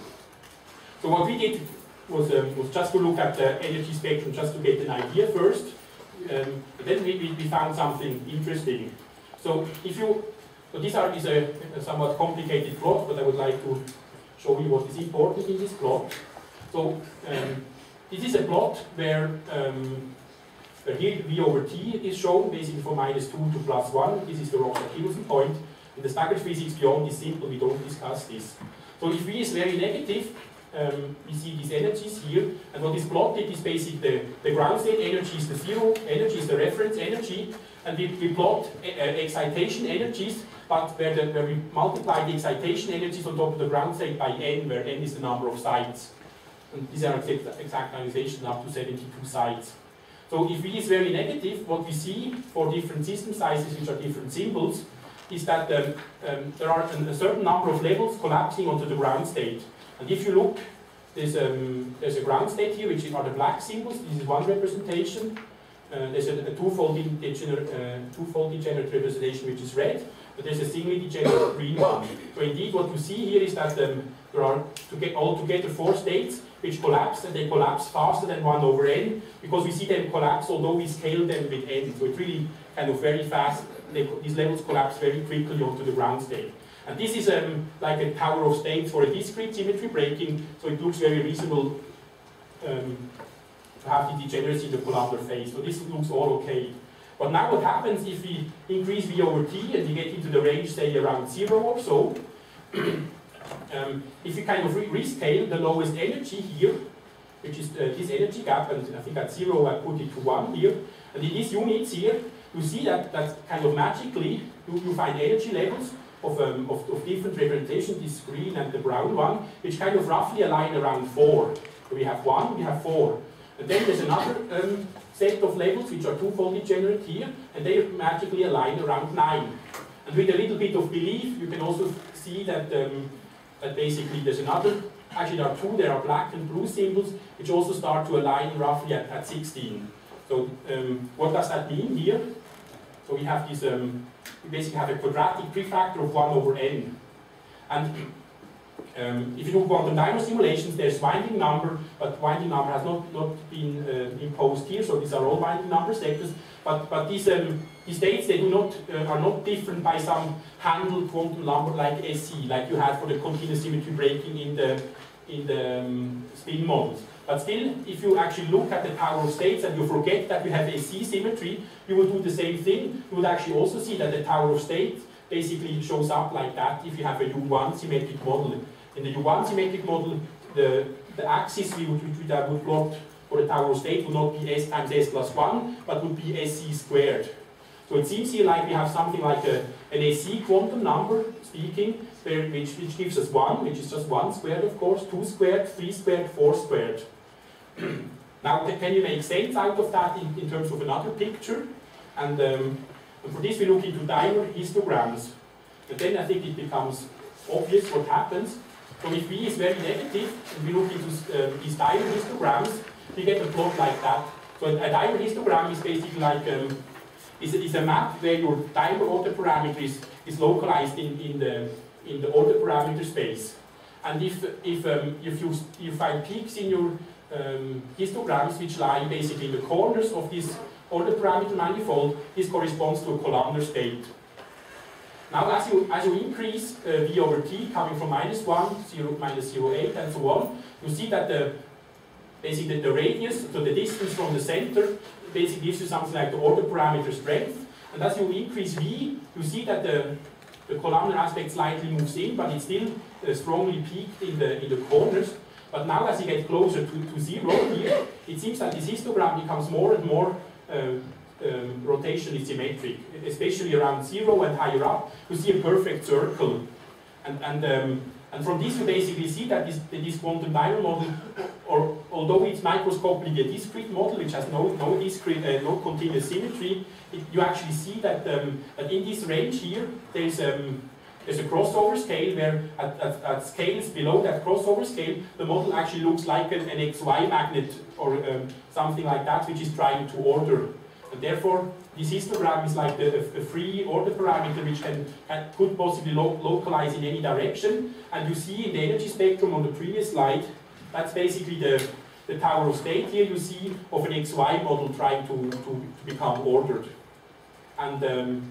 So what we did was, um, was just to look at the energy spectrum, just to get an idea first. Um, but then we, we, we found something interesting. So if you, so this are, is a, a somewhat complicated plot, but I would like to show you what is important in this plot. So um, this is a plot where, um, where here V over T is shown, basically from minus two to plus one. This is the Roxer-Kilson point. In the staggered physics beyond is simple, we don't discuss this. So if V is very negative, um, we see these energies here, and what is plotted is basically the, the ground state energy is the zero, energy is the reference energy, and we, we plot uh, excitation energies, but where, the, where we multiply the excitation energies on top of the ground state by n, where n is the number of sites. And these are exact, exactanizations up to seventy-two sites. So if V is very negative, what we see for different system sizes, which are different symbols, is that um, um, there are a certain number of levels collapsing onto the ground state. And if you look, there's, um, there's a ground state here, which are the black symbols. This is one representation. Uh, there's a, a twofold degenerate, uh, twofold degenerate representation, which is red. But there's a singly degenerate green one. So indeed, what you see here is that um, there are to get altogether four states which collapse, and they collapse faster than one over n, because we see them collapse, although we scale them with n. So it's really kind of very fast. They, these levels collapse very quickly onto the ground state. And this is um, like a tower of states for a discrete symmetry breaking, so it looks very reasonable um, to have the degeneracy in the columnar phase. So this looks all okay. But now what happens if we increase V over T and we get into the range, say, around zero or so, um, if you kind of re rescale the lowest energy here, which is uh, this energy gap, and I think at zero I put it to one here, and in these units here, you see that, that kind of magically you, you find energy levels of, um, of, of different representations, this green and the brown one, which kind of roughly align around four. So we have one, we have four. And then there's another um, set of levels which are twofold degenerate here, and they magically align around nine. And with a little bit of belief, you can also see that, um, that basically there's another, actually there are two, there are black and blue symbols, which also start to align roughly at, at sixteen. So um, what does that mean here? So we have this, um, we basically have a quadratic prefactor of one over n. And Um, if you do quantum dynamo simulations, there's winding number, but winding number has not, not been uh, imposed here, so these are all winding number sectors. But, but these, um, these states, they do not, uh, are not different by some handled quantum number like S C, like you had for the continuous symmetry breaking in the, in the um, spin models. But still, if you actually look at the power of states and you forget that you have S C symmetry, you will do the same thing. You would actually also see that the tower of states basically shows up like that if you have a U one symmetric model. In the U one symmetric model, the, the axis we would, which we would plot for the tower of state would not be S times S plus one, but would be S C squared. So it seems here like we have something like a, an S C quantum number, speaking, where, which, which gives us one, which is just one squared, of course, two squared, three squared, four squared. Now, can you make sense out of that in, in terms of another picture? And, um, and for this, we look into dimer histograms. And then I think it becomes obvious what happens. So if V is very negative, and we look into uh, these dimer histograms, we get a plot like that. So a dimer histogram is basically like um, is, a, is a map where your dimer order parameter is, is localized in, in the in the order parameter space. And if if um, if you you find peaks in your um, histograms which lie basically in the corners of this order parameter manifold, this corresponds to a columnar state. Now, as you, as you increase uh, V over T, coming from minus one, zero, minus zero point eight, and so on, you see that the, basically the radius, so the distance from the center, basically gives you something like the order parameter strength. And as you increase V, you see that the, the columnar aspect slightly moves in, but it's still uh, strongly peaked in the, in the corners. But now, as you get closer to, to zero here, it seems that this histogram becomes more and more uh, Um, rotationally symmetric, especially around zero and higher up. You see a perfect circle, and and um, and from this you basically see that this this quantum dimer model, or although it's microscopically a discrete model which has no no discrete uh, no continuous symmetry, it, you actually see that um, that in this range here there's um, there's a crossover scale where at, at, at scales below that crossover scale the model actually looks like an, an X Y magnet or um, something like that, which is trying to order. And therefore, this histogram is like the, a, a free order parameter which can, can could possibly lo localize in any direction. And you see in the energy spectrum on the previous slide, that's basically the, the tower of state here you see of an X Y model trying to, to, to become ordered. And, um,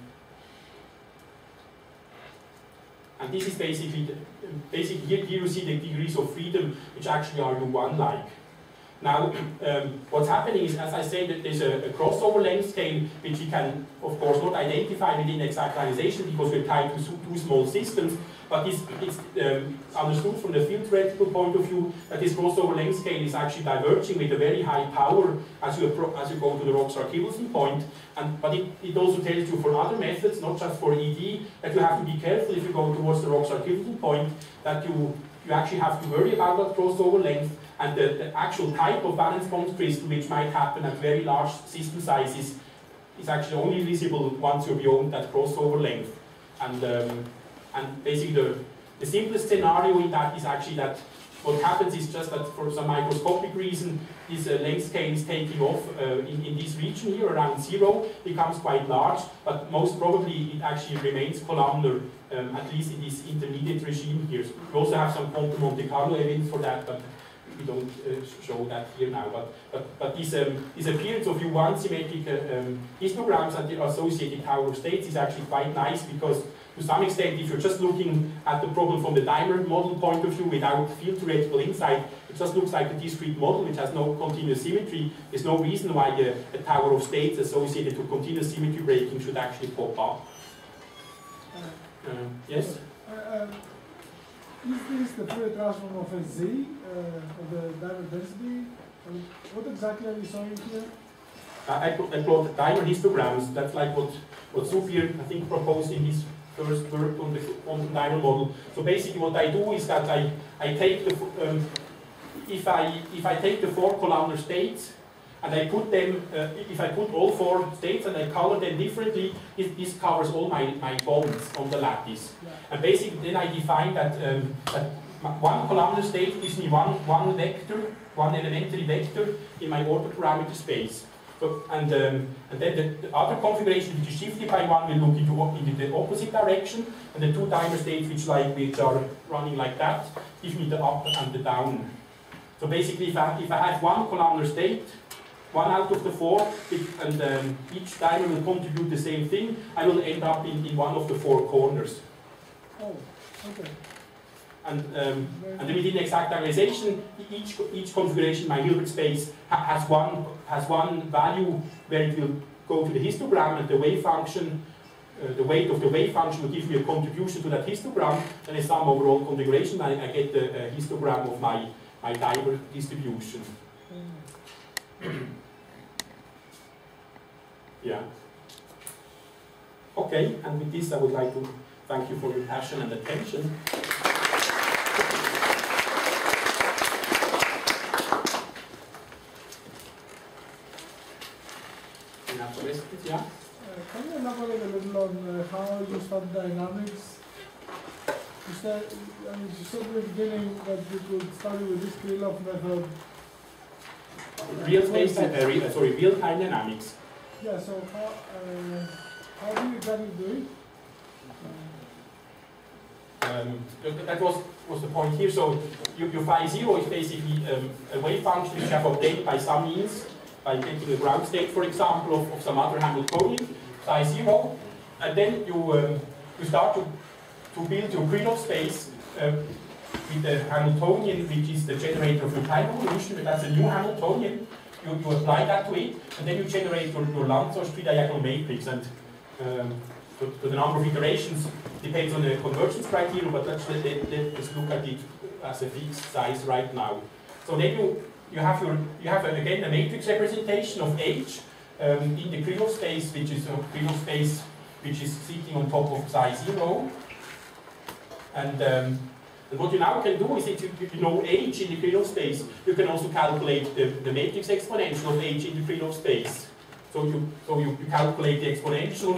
and this is basically, the, basically here, here you see the degrees of freedom which actually are U one-like. Now, um, what's happening is, as I said, that there's a, a crossover length scale which we can, of course, not identify within exactalization because we're tied to two small systems, but it's, it's um, understood from the field theoretical point of view that this crossover length scale is actually diverging with a very high power as you, as you go to the Roxar-Kivelson point. And, but it, it also tells you for other methods, not just for E D, that you have to be careful if you go towards the Roxar-Kivelson point, that you, you actually have to worry about that crossover length. And the, the actual type of valence bond crystal which might happen at very large system sizes is actually only visible once you're beyond that crossover length. And, um, and basically the, the simplest scenario in that is actually that what happens is just that for some microscopic reason this uh, length scale is taking off uh, in, in this region here around zero, becomes quite large, but most probably it actually remains columnar, um, at least in this intermediate regime here. We also have some quantum Monte Carlo evidence for that, but we don't uh, show that here now, but but, but this, um, this appearance of U one symmetric uh, um, histograms and the associated tower of states is actually quite nice because to some extent, if you're just looking at the problem from the dimer model point of view without field theoretical insight, it just looks like a discrete model which has no continuous symmetry. There's no reason why a, a tower of states associated to continuous symmetry breaking should actually pop up. Uh, yes? Uh, Is this the Fourier transform of a Z, uh, of the dimer density? And what exactly are you showing here? I, I, I plot dimer histograms. That's like what, what Sophia, I think, proposed in his first work on the quantum dimer model. So basically what I do is that I, I take the, um, if I, if I take the four columnar states, and I put them, uh, if I put all four states and I color them differently, it, this covers all my, my bonds on the lattice. Yeah. And basically then I define that, um, that one columnar state gives me one, one vector, one elementary vector in my order parameter space. So, and, um, and then the, the other configuration which is shifted by one will look into, into the opposite direction, and the two timer states which, like, which are running like that give me the up and the down. So basically, if I, if I have one columnar state, one out of the four, it, and um, each timer will contribute the same thing, I will end up in, in one of the four corners. Oh, okay. And, um, and then within exact diagonalization, each, each configuration in my Hilbert space ha has, one, has one value where it will go to the histogram, and the wave function, uh, the weight of the wave function will give me a contribution to that histogram, and in some overall configuration I, I get the uh, histogram of my, my dimer distribution. Mm. Yeah. Okay, and with this I would like to thank you for your passion and attention. Yeah. Uh, can you elaborate a little on uh, how you study dynamics? You said, I mean, you said in the beginning that you could study with this Krylov method. Real space, uh, real, sorry, real-time dynamics. Yeah, so how, uh, how do you exactly do it? Um, that was, was the point here. So your, your phi zero is basically um, a wave function which you have obtained by some means, by taking a ground state, for example, of, of some other Hamiltonian, psi zero, and then you, um, you start to, to build your Krylov space uh, with the Hamiltonian, which is the generator of your time evolution, but that's a new Hamiltonian. You, you apply that to it, and then you generate your, your Lanzos tridiagonal matrix. And um, so, so the number of iterations depends on the convergence criteria, but let's, let, let, let's look at it as a fixed size right now. So then you You have your, you have again a matrix representation of H um, in the Krylov space, which is a Krylov space which is sitting on top of psi zero. And, um, and what you now can do is, if you, you know H in the Krylov space, you can also calculate the, the matrix exponential of H in the Krylov space. So you, so you, you calculate the exponential,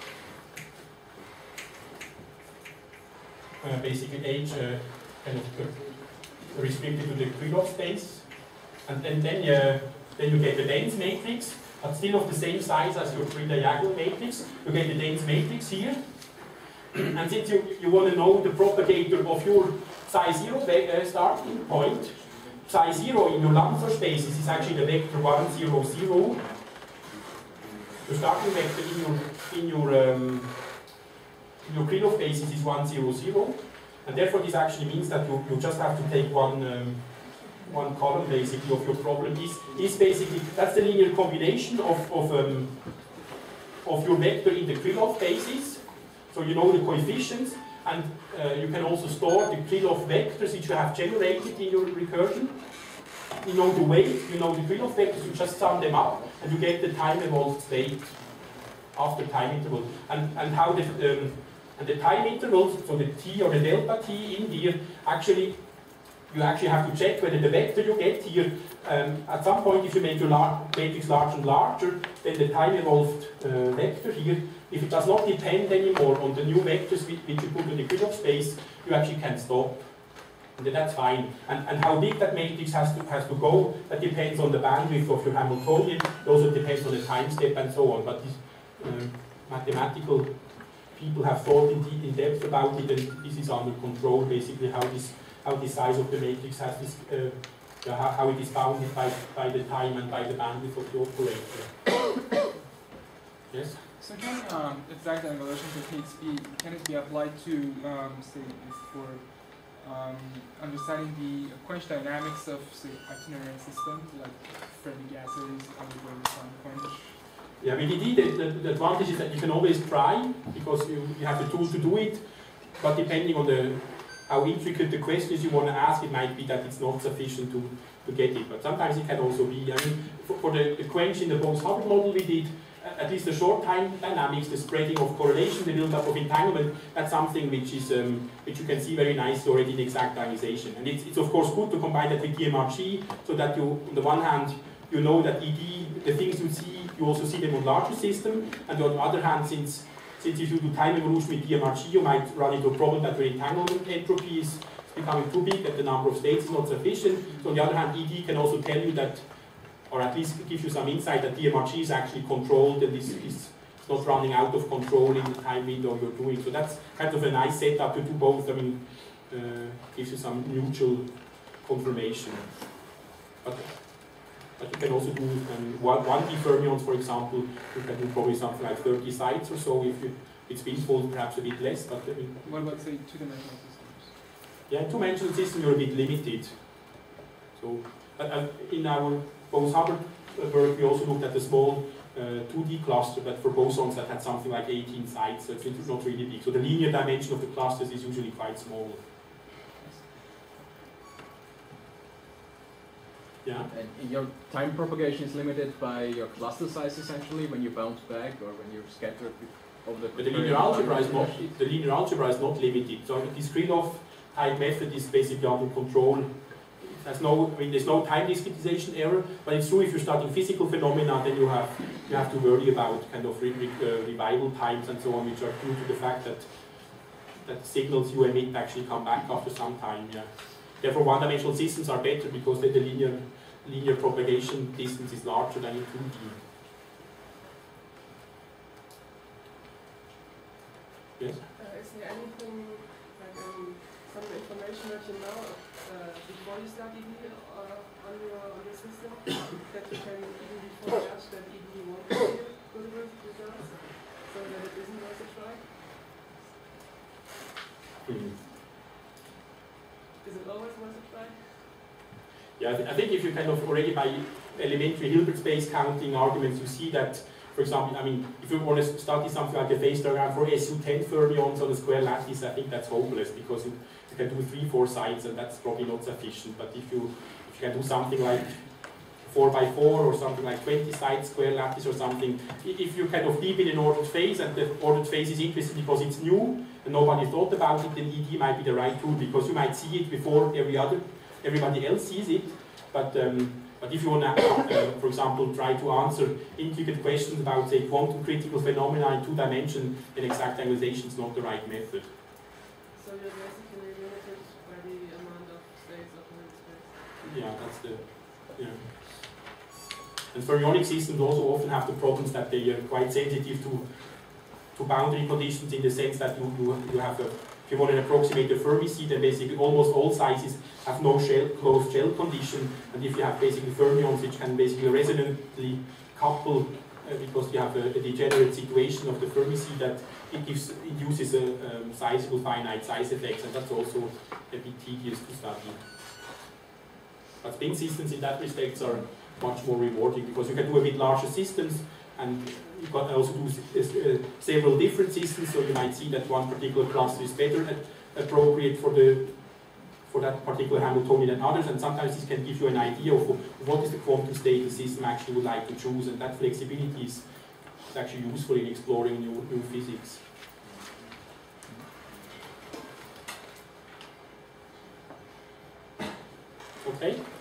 uh, basically H uh, kind of uh, restricted to the Krylov space. And, and then, uh, then you get the dense matrix, but still of the same size as your three-diagonal matrix. You get the dense matrix here. And since you, you want to know the propagator of your psi zero uh, starting point, psi zero in your Lanzor spaces is actually the vector one, zero, zero. Your starting vector in your, in your, um, in your Krylov spaces is one, zero, zero. And therefore this actually means that you, you just have to take one um, one column basically of your problem is, is basically, that's the linear combination of, of, um, of your vector in the Krylov basis. So you know the coefficients, and uh, you can also store the Krylov vectors which you have generated in your recursion. You know the weight, you know the Krylov vectors, you just sum them up and you get the time evolved state after time interval. And, and how the, um, and the time intervals, so the t or the delta t in here, actually you actually have to check whether the vector you get here, um, at some point if you make your lar matrix larger and larger, then the time evolved uh, vector here, if it does not depend anymore on the new vectors which you put in the Krylov space, you actually can stop. And then that's fine. And, and how big that matrix has to, has to go, that depends on the bandwidth of your Hamiltonian, it also depends on the time step and so on. But this, um, mathematical people have thought in, in depth about it, and this is under control, basically how this how the size of the matrix has this, uh, uh, how, how it is bounded by, by the time and by the bandwidth of the operator. Yes? So can um, exact diagonalization techniques be, can it be applied to, um, say, for um, understanding the quench dynamics of, say, itinerant systems, like Freddy gases undergoing some quench? Yeah, I mean, indeed, the, the, the advantage is that you can always try, because you, you have the tool to do it, but depending on the how intricate the questions you want to ask, it might be that it's not sufficient to, to get it. But sometimes it can also be, I mean, for, for the, the quench in the Bose-Hubbard model we did, at least the short time dynamics, the spreading of correlation, the build-up of entanglement, that's something which is um, which you can see very nicely already in exact diagonalization. And it's, it's of course good to combine that with D M R G, so that you, on the one hand, you know that E D, the things you see, you also see them on larger system, and on the other hand, since Since if you do time evolution with D M R G, you might run into a problem that your entanglement entropy is becoming too big and the number of states is not sufficient. So on the other hand, E D can also tell you that or at least give you some insight that D M R G is actually controlled and is, is not running out of control in the time window you're doing. So that's kind of a nice setup to do both. I mean, uh, gives you some mutual confirmation. But, but you can also do um, one, one D fermions, for example, you can do probably something like thirty sites or so. If you, it's spinfold, perhaps a bit less. But I mean, what about, say, two-dimensional systems? Yeah, in two-dimensional system you're a bit limited. So uh, uh, in our Bose-Hubbard work we also looked at the small uh, two D cluster, but for bosons that had something like eighteen sites, so it's not really big. So the linear dimension of the clusters is usually quite small. Yeah. And your time propagation is limited by your cluster size essentially when you bounce back or when you're scattered over the. But the linear algebra is not. The linear algebra is not limited. So this Krylov type method is basically under control. It has no. I mean, there's no time discretization error. But it's true if you're studying physical phenomena, then you have you have to worry about kind of re re uh, revival times and so on, which are due to the fact that that signals you emit actually come back after some time. Yeah. Therefore, one-dimensional systems are better because the linear linear propagation distance is larger than in two D. Yes? Uh, is there anything, like um, some information that you know uh, before you start E D uh, on your on your system that you can even before judge that E D won't be good results, so that it isn't worth a try? Mm. Is it always worth a try? Yeah, I, th I think if you kind of already by elementary Hilbert space counting arguments, you see that, for example, I mean, if you want to study something like a phase diagram for S U ten fermions on a square lattice, I think that's hopeless because you, you can do three, four sides and that's probably not sufficient. But if you, if you can do something like four by four or something like twenty sides square lattice or something, if you're kind of deep in an ordered phase and the ordered phase is interesting because it's new and nobody thought about it, then E D might be the right tool because you might see it before every other, everybody else sees it. But um, but if you want to, uh, for example, try to answer intricate questions about, say, quantum critical phenomena in two dimensions, then exact anglization is not the right method. So you're basically limited by the amount of states of the space. Yeah, that's the yeah. And fermionic systems also often have the problems that they are quite sensitive to to boundary conditions in the sense that you you, you have a, if you want to approximate a Fermi sea, then basically almost all sizes have no shell, closed shell condition, and if you have basically fermions which can basically resonantly couple uh, because you have a, a degenerate situation of the Fermi sea, that it gives induces a um, sizable finite size effects, and that's also a bit tedious to study. But spin systems in that respect are much more rewarding because you can do a bit larger systems, and you can also do uh, several different systems. So you might see that one particular cluster is better at, appropriate for the for that particular Hamiltonian than others, and sometimes this can give you an idea of what is the quantum state the system actually would like to choose, and that flexibility is, is actually useful in exploring new, new physics. Okay.